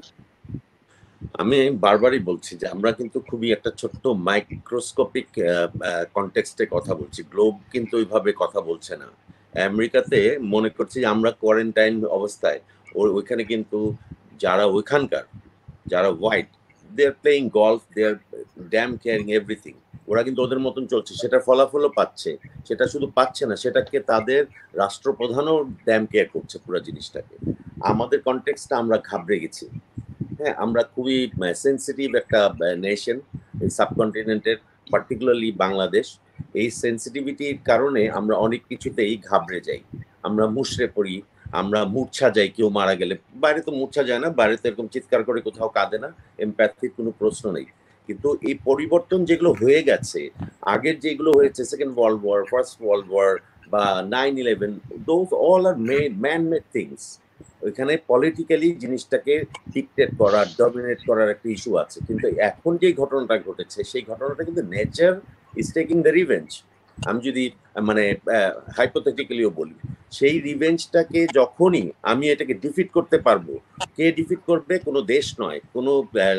Speaker 5: আমি বারবারই বলছি যে আমরা কিন্তু খুবই একটা ছোট্ট মাইক্রোস্কোপিক কনটেক্সটে কথা বলছি, গ্লোব কিন্তু ওইভাবে কথা বলছে না। আমেরিকাতে মনে করছি আমরা কোয়ারেন্টাইন অবস্থায়, ওইখানে কিন্তু যারা ওইখানকার যারা white, they are playing golf, they are damn caring everything, ওরা কিন্তু ওদের মতন চলছে, সেটার ফলাফলও পাচ্ছে। সেটা শুধু পাচ্ছে না, সেটাকে তাদের রাষ্ট্রপ্রধানও ড্যাম কেয়ার করছে পুরো জিনিসটাকে। আমাদের কনটেক্সটটা আমরা ঘাবড়ে গেছি। হ্যাঁ, আমরা খুবই সেন্সিটিভ একটা নেশন এই সাবকন্টিনেন্টের, পার্টিকুলারলি বাংলাদেশ। এই সেন্সিটিভিটির কারণে আমরা অনেক কিছুতেই ঘাবড়ে যাই, আমরা মুষড়ে পড়ি, আমরা মূর্ছা যাই। কেউ মারা গেলে বাইরে তো মূর্ছা যায় না, বাইরে তো এরকম চিৎকার করে কোথাও কাঁদে না, এমপ্যাথির কোনো প্রশ্ন নেই। কিন্তু এই পরিবর্তন যেগুলো হয়ে গেছে, আগের যেগুলো হয়েছে second world war, first world war বা nine eleven, those all are made man made things. ওইখানে পলিটিক্যালি জিনিসটাকে ডিকটেট করার, ডমিনেট করার একটা ইস্যু আছে। কিন্তু এখন যে ঘটনাটা ঘটেছে, সেই ঘটনাটা কিন্তু nature is taking the revenge. আমি যদি মানে হাইপোথেটিক্যালিও বলি, সেই রিভেঞ্জটাকে যখনই আমি এটাকে ডিফিট করতে পারবো, কে ডিফিট করবে? কোনো দেশ নয়, কোনো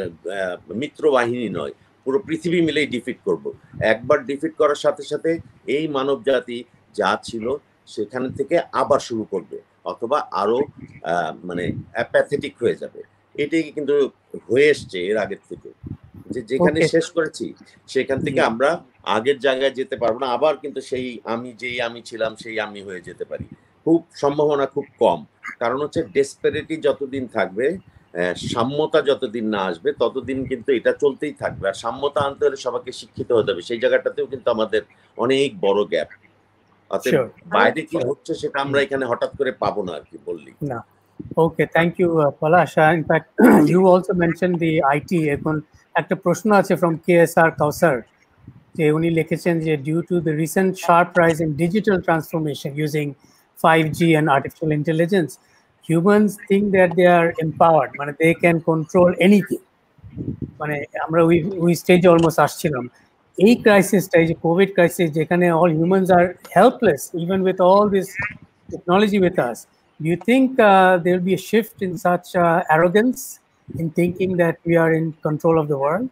Speaker 5: মিত্র বাহিনী নয়, পুরো পৃথিবী মিলেই ডিফিট করব। একবার ডিফিট করার সাথে সাথে এই মানব জাতি যা ছিল সেখান থেকে আবার শুরু করবে, অথবা আরো মানে অ্যাপ্যাথেটিক হয়ে যাবে। এটাই কিন্তু হয়ে এসছে এর আগের থেকে, যে যেখানে শেষ করেছি সেখান থেকে আমরা আগের জায়গায় যেতে পারবো না, আবার কিন্তু সেই আমি যেই আমি ছিলাম সেই আমি হয়ে যেতে পারি। খুব সম্ভাবনা খুব কম, কারণ হচ্ছে ডেসপারেটি যতদিন থাকবে, সাম্যতা যতদিন না আসবে ততদিন কিন্তু এটা চলতেই থাকবে। আর সাম্যতা আনতে হলে সবাইকে শিক্ষিত হতে হবে, সেই জায়গাটাতেও কিন্তু আমাদের অনেক বড় গ্যাপ। অতএব বাইরে কি হচ্ছে সেটা আমরা এখানে হঠাৎ করে পাবো না আর কি বললি
Speaker 2: না। Okay, thank you Palash. In fact you also mention the IT. এখন একটা প্রশ্ন আছে ফ্রম কে এস আর কাউসার, যে উনি লিখেছেন যে due to the recent sharp rise in digital transformation using five G and artificial intelligence, humans think that they are empowered, মানে they can control anything. মানে আমরা ওই ওই স্টেজে অলমোস্ট আসছিলাম। এই ক্রাইসিসটা, এই যে কোভিড ক্রাইসিস, যেখানে all humans are helpless even with all this technology with us, do you think uh, there will be a shift in such uh, arrogance in thinking that we are in control of the world?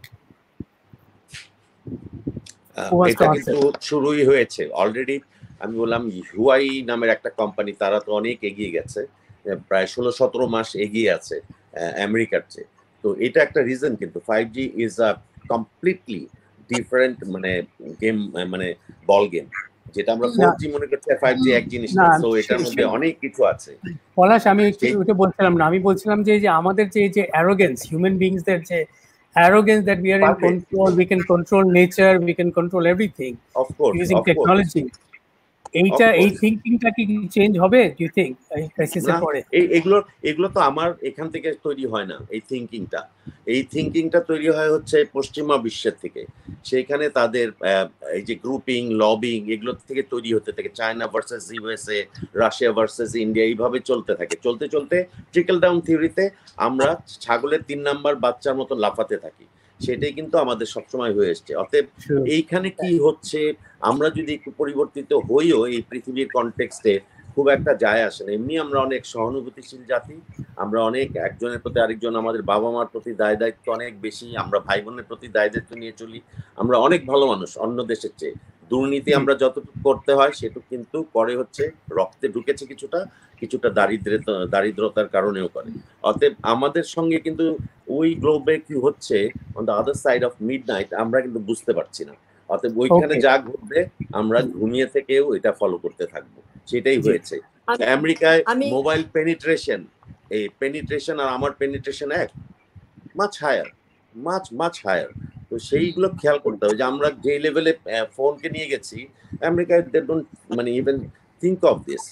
Speaker 5: এটা কিন্তু শুরুই হয়েছে already. আমি বললাম Huawei নামের একটা company, তারা তো অনেক এগিয়ে গেছে, প্রায় ষোলো সতেরো মাস এগিয়ে আছে আমেরিকার চেয়ে। তো এটা একটা রিজন, কিন্তু five G is a completely different মানে গেম, মানে বল গেম। যেটা আমরা ফোর জি মনে করছি, ফাইভ জি এক জিনিস না। তো এটার মধ্যে অনেক কিছু আছে।
Speaker 2: পলাশ, আমি ওটা বলছিলাম না, আমি বলছিলাম যে যে আমাদের যে যে অ্যারোগেন্স, হিউম্যান বিংসদের যে arrogance that we are in control, we can control nature, we can control everything
Speaker 5: of course
Speaker 2: using
Speaker 5: of
Speaker 2: technology.
Speaker 5: Course.
Speaker 2: এইটা এই থিঙ্কিংটা কি চেঞ্জ হবে ডু ইউ থিংক এই ক্রাইসিসের পরে?
Speaker 5: এই এগুলো এগুলো তো আমার এখান থেকে তৈরি হয় না। এই থিঙ্কিংটা এই থিঙ্কিংটা তৈরি হয় হচ্ছে পশ্চিমা বিশ্বের থেকে। সেইখানে তাদের এই যে গ্রুপিং লবিং এগুলো থেকে তৈরি হতে থাকে। China versus USA, Russia versus India, এইভাবে চলতে থাকে। চলতে চলতে ট্রিকল ডাউন থিওরিতে আমরা ছাগলের তিন নাম্বার বাচ্চার মতো লাফাতে থাকি। সেটাই কিন্তু আমাদের সবসময় হয়ে এসছে। অতএব এইখানে কি হচ্ছে, আমরা যদি একটু পরিবর্তিত হইও এই পৃথিবীর কনটেক্সটে খুব একটা যায় আসে না। এমনি আমরা অনেক সহানুভূতিশীল জাতি, আমরা অনেক একজনের প্রতি আরেকজন, আমাদের বাবা মার প্রতি দায় দায়িত্ব অনেক বেশি, আমরা ভাই বোনের প্রতি দায় দায়িত্ব নিয়ে চলি। আমরা অনেক ভালো মানুষ অন্য দেশের চেয়ে। দুর্নীতি আমরা যতটুকু করতে হয় সেটুকু কিন্তু করে হচ্ছে রক্তে ঢুকেছে, কিছুটা কিছুটা দারিদ্রতা দারিদ্রতার কারণেও করে। অতএব আমাদের সঙ্গে কিন্তু ওই গ্লোবে কি হচ্ছে on the other side of midnight আমরা কিন্তু বুঝতে পারছি না। অতএব ওইখানে যা ঘটবে আমরা ঘুমিয়ে থেকেও এটা ফলো করতে থাকবো। সেটাই হয়েছে আমেরিকায়। মোবাইল পেনিট্রেশন, এই পেনিট্রেশন আর আমার পেনিট্রেশন এক মাছ হায়ার, মাছ মাছ হায়ার। তো সেইগুলো খেয়াল করতে হবে যে আমরা যে লেভেলে ফোনকে নিয়ে গেছি, আমেরিকায় দে ডোন্ট মানে ইভেন থিঙ্ক অফ দিস।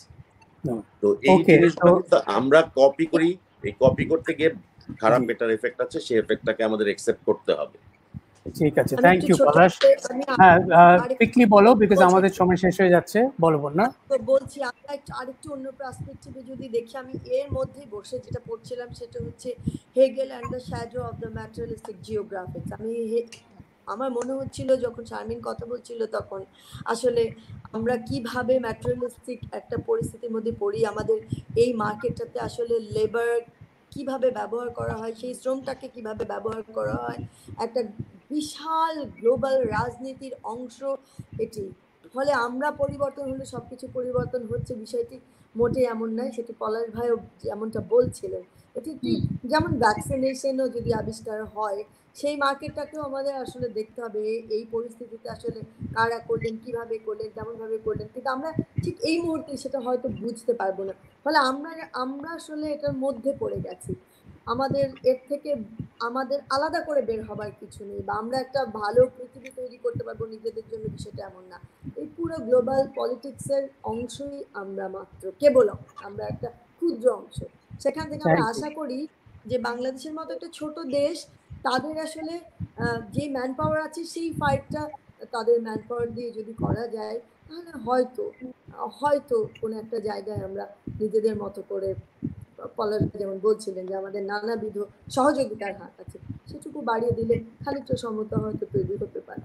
Speaker 5: তো এই জিনিসগুলো আমরা কপি করি। এই কপি করতে গিয়ে খারাপ বেটার এফেক্ট আছে, সেই এফেক্টটাকে আমাদের অ্যাকসেপ্ট করতে হবে।
Speaker 2: ঠিক আছে, থ্যাংক ইউ পলাশ। হ্যাঁ, কুইকলি বলো, বিকজ আমাদের সময় শেষ হয়ে যাচ্ছে। বলো না
Speaker 3: তো বলছি, আমরা একটু আরেকটু অন্য পার্সপেক্টিভে যদি দেখি, আমি এর মধ্যেই বসে যেটা পড়ছিলাম সেটা হচ্ছে Hegel and the shadow of the materialistic geographics. আমি আমার মনে হচ্ছিল যখন শারমিন কথা বলছিল তখন আসলে আমরা কিভাবে ম্যাটেরিয়ালিস্টিক একটা পরিস্থিতির মধ্যে পড়ি, আমাদের এই মার্কেটটাতে আসলে লেবার কিভাবে ব্যবহার করা হয়, সেই শ্রমটাকে কিভাবে ব্যবহার করা হয়, একটা বিশাল গ্লোবাল রাজনীতির অংশ এটি। ফলে আমরা পরিবর্তন হলে সব কিছু পরিবর্তন হচ্ছে, বিষয়টি মোটেই এমন নয়। সেটি পলাশ ভাইও যেমনটা বলছিলেন, এটি একটি যেমন ভ্যাকসিনেশনও যদি আবিষ্কার হয়, সেই মার্কেটটাকেও আমাদের আসলে দেখতে হবে এই পরিস্থিতিতে আসলে কারা করলেন, কিভাবে করলেন, কেমনভাবে করলেন। কিন্তু আমরা ঠিক এই মুহূর্তে সেটা হয়তো বুঝতে পারবো না। ফলে আমরা আমরা আসলে এটার মধ্যে পড়ে গেছি। আমাদের এর থেকে আমাদের আলাদা করে বের হবার কিছু নেই, বা আমরা একটা ভালো পৃথিবী তৈরি করতে পারবো নিজেদের জন্য, বিষয়টা এমন না। এই পুরো গ্লোবাল পলিটিক্সের অংশই আমরা মাত্র, কেবল আমরা একটা ক্ষুদ্র অংশ। সেখান থেকে আমরা আশা করি যে বাংলাদেশের মতো একটা ছোট দেশ, তাদের আসলে যে ম্যান পাওয়ার আছে সেই ফাইটটা তাদের ম্যান পাওয়ার দিয়ে যদি করা যায়, তাহলে হয়তো হয়তো কোনো একটা জায়গায় আমরা নিজেদের মতো করে, পলাশ যেমন বলছিলেন যে আমাদের নানাবিধ সহযোগিতার হাত আছে, সেটুকু বাড়িয়ে দিলে খানিকটা সমতা হয়তো তৈরি হতে পারে।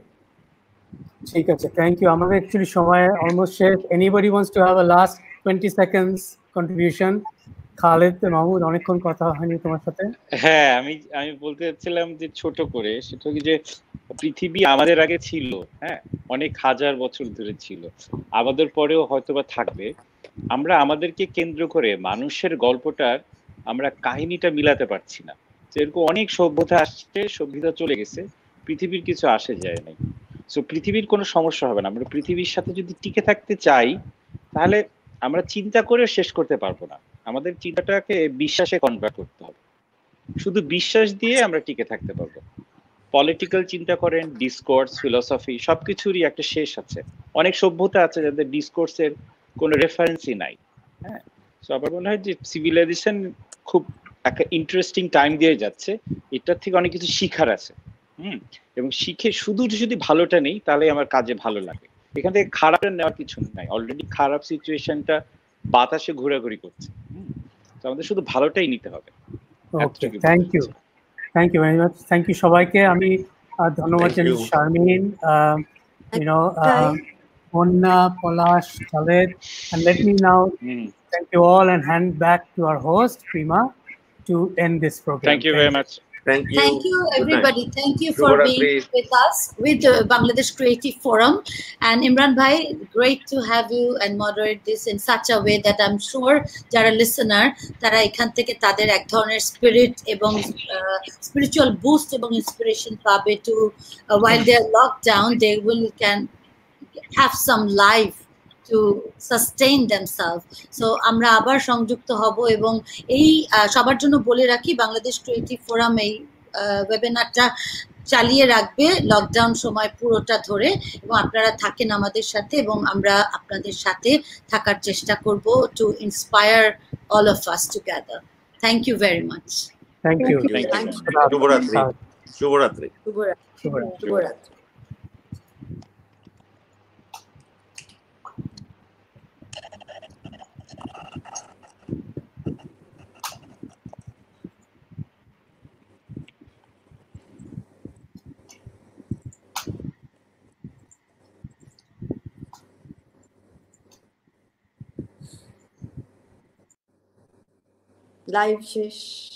Speaker 2: ঠিক আছে, থ্যাংক ইউ। আমাদের অ্যাকচুয়ালি সময় অলমোস্ট শেষ। Anybody wants to have a last twenty seconds contribution? Khaled Mahmud, অনেকক্ষণ কথা হয়নি তোমার সাথে।
Speaker 6: হ্যাঁ, আমি আমি বলতে চাচ্ছিলাম যে ছোট করে, সেটা কি যে পৃথিবী আমাদের আগে ছিল, হ্যাঁ, অনেক হাজার বছর ধরে ছিল, আমাদের পরেও হয়তোবা থাকবে। আমরা আমাদেরকে কেন্দ্র করে মানুষের গল্পটার আমরা কাহিনীটা মিলাতে পারছি না। এরকম অনেক সভ্যতা আসছে, সভ্যতা চলে গেছে, পৃথিবীর কিছু আসে যায় নাই। সো পৃথিবীর কোনো সমস্যা হবে না। আমরা পৃথিবীর সাথে যদি টিকে থাকতে চাই, তাহলে আমরা চিন্তা করে শেষ করতে পারবো না। আমাদের চিন্তাটাকে বিশ্বাসে কনভার্ট করতে হবে। শুধু বিশ্বাস দিয়ে আমরা টিকে থাকতে পারবো। পলিটিক্যাল চিন্তা করেন, ডিসকোর্স, ফিলসফি, সবকিছুরই একটা শেষ আছে। অনেক সভ্যতা আছে যাদের ডিসকোর্সের কোনো রেফারেন্সই নাই। হ্যাঁ, সো আমার মনে হয় যে সিভিলাইজেশন খুব একটা ইন্টারেস্টিং টাইম দিয়ে যাচ্ছে। এটার থেকে অনেক কিছু শিখার আছে। হুম, এবং শিখে শুধু যদি ভালোটা নেই, তাহলে আমার কাজে ভালো লাগে। এখান থেকে খারাপটা নেওয়ার কিছু নাই। অলরেডি খারাপ সিচুয়েশনটা বাতাসে ঘোরাঘুরি করছে। হুম, তো আমাদের শুধু ভালোটাই নিতে হবে।
Speaker 2: Okay, thank you, thank you very much. Thank you সবাইকে। আমি ধন্যবাদ জানাই শারমিন, ইউ নো, বন্যা, পলাশ, Khaled, and let me now thank you all and hand back to our host Prima to end this program.
Speaker 6: Thank you very much.
Speaker 5: Thank you.
Speaker 1: Thank you, everybody. Thank you for being with us with the Bangladesh Creative Forum. And Imran Bhai, great to have you and moderate this in such a way that I'm sure jara listener tara ekhan theke tader ek dhoroner spirit ebong spiritual boost ebong inspiration pabe to uh, while they are locked down, they will can have some life to sustain themselves. So আমরা আবার সংযুক্ত হব, এবং এই সবার জন্য বলে রাখি বাংলাদেশ ক্রিয়েটিভ ফোরাম এই ওয়েবিনারটা চালিয়ে রাখবে লকডাউন সময় পুরোটা ধরে, এবং আপনারা থাকেন আমাদের সাথে এবং আমরা আপনাদের সাথে থাকার চেষ্টা করব to inspire all of us together. Thank you very much.
Speaker 2: Thank you.
Speaker 6: Thank you.
Speaker 5: শুভরাত্রি। শুভরাত্রি।
Speaker 3: শুভরাত্রি। শুভরাত্রি। লাইভ শেষ।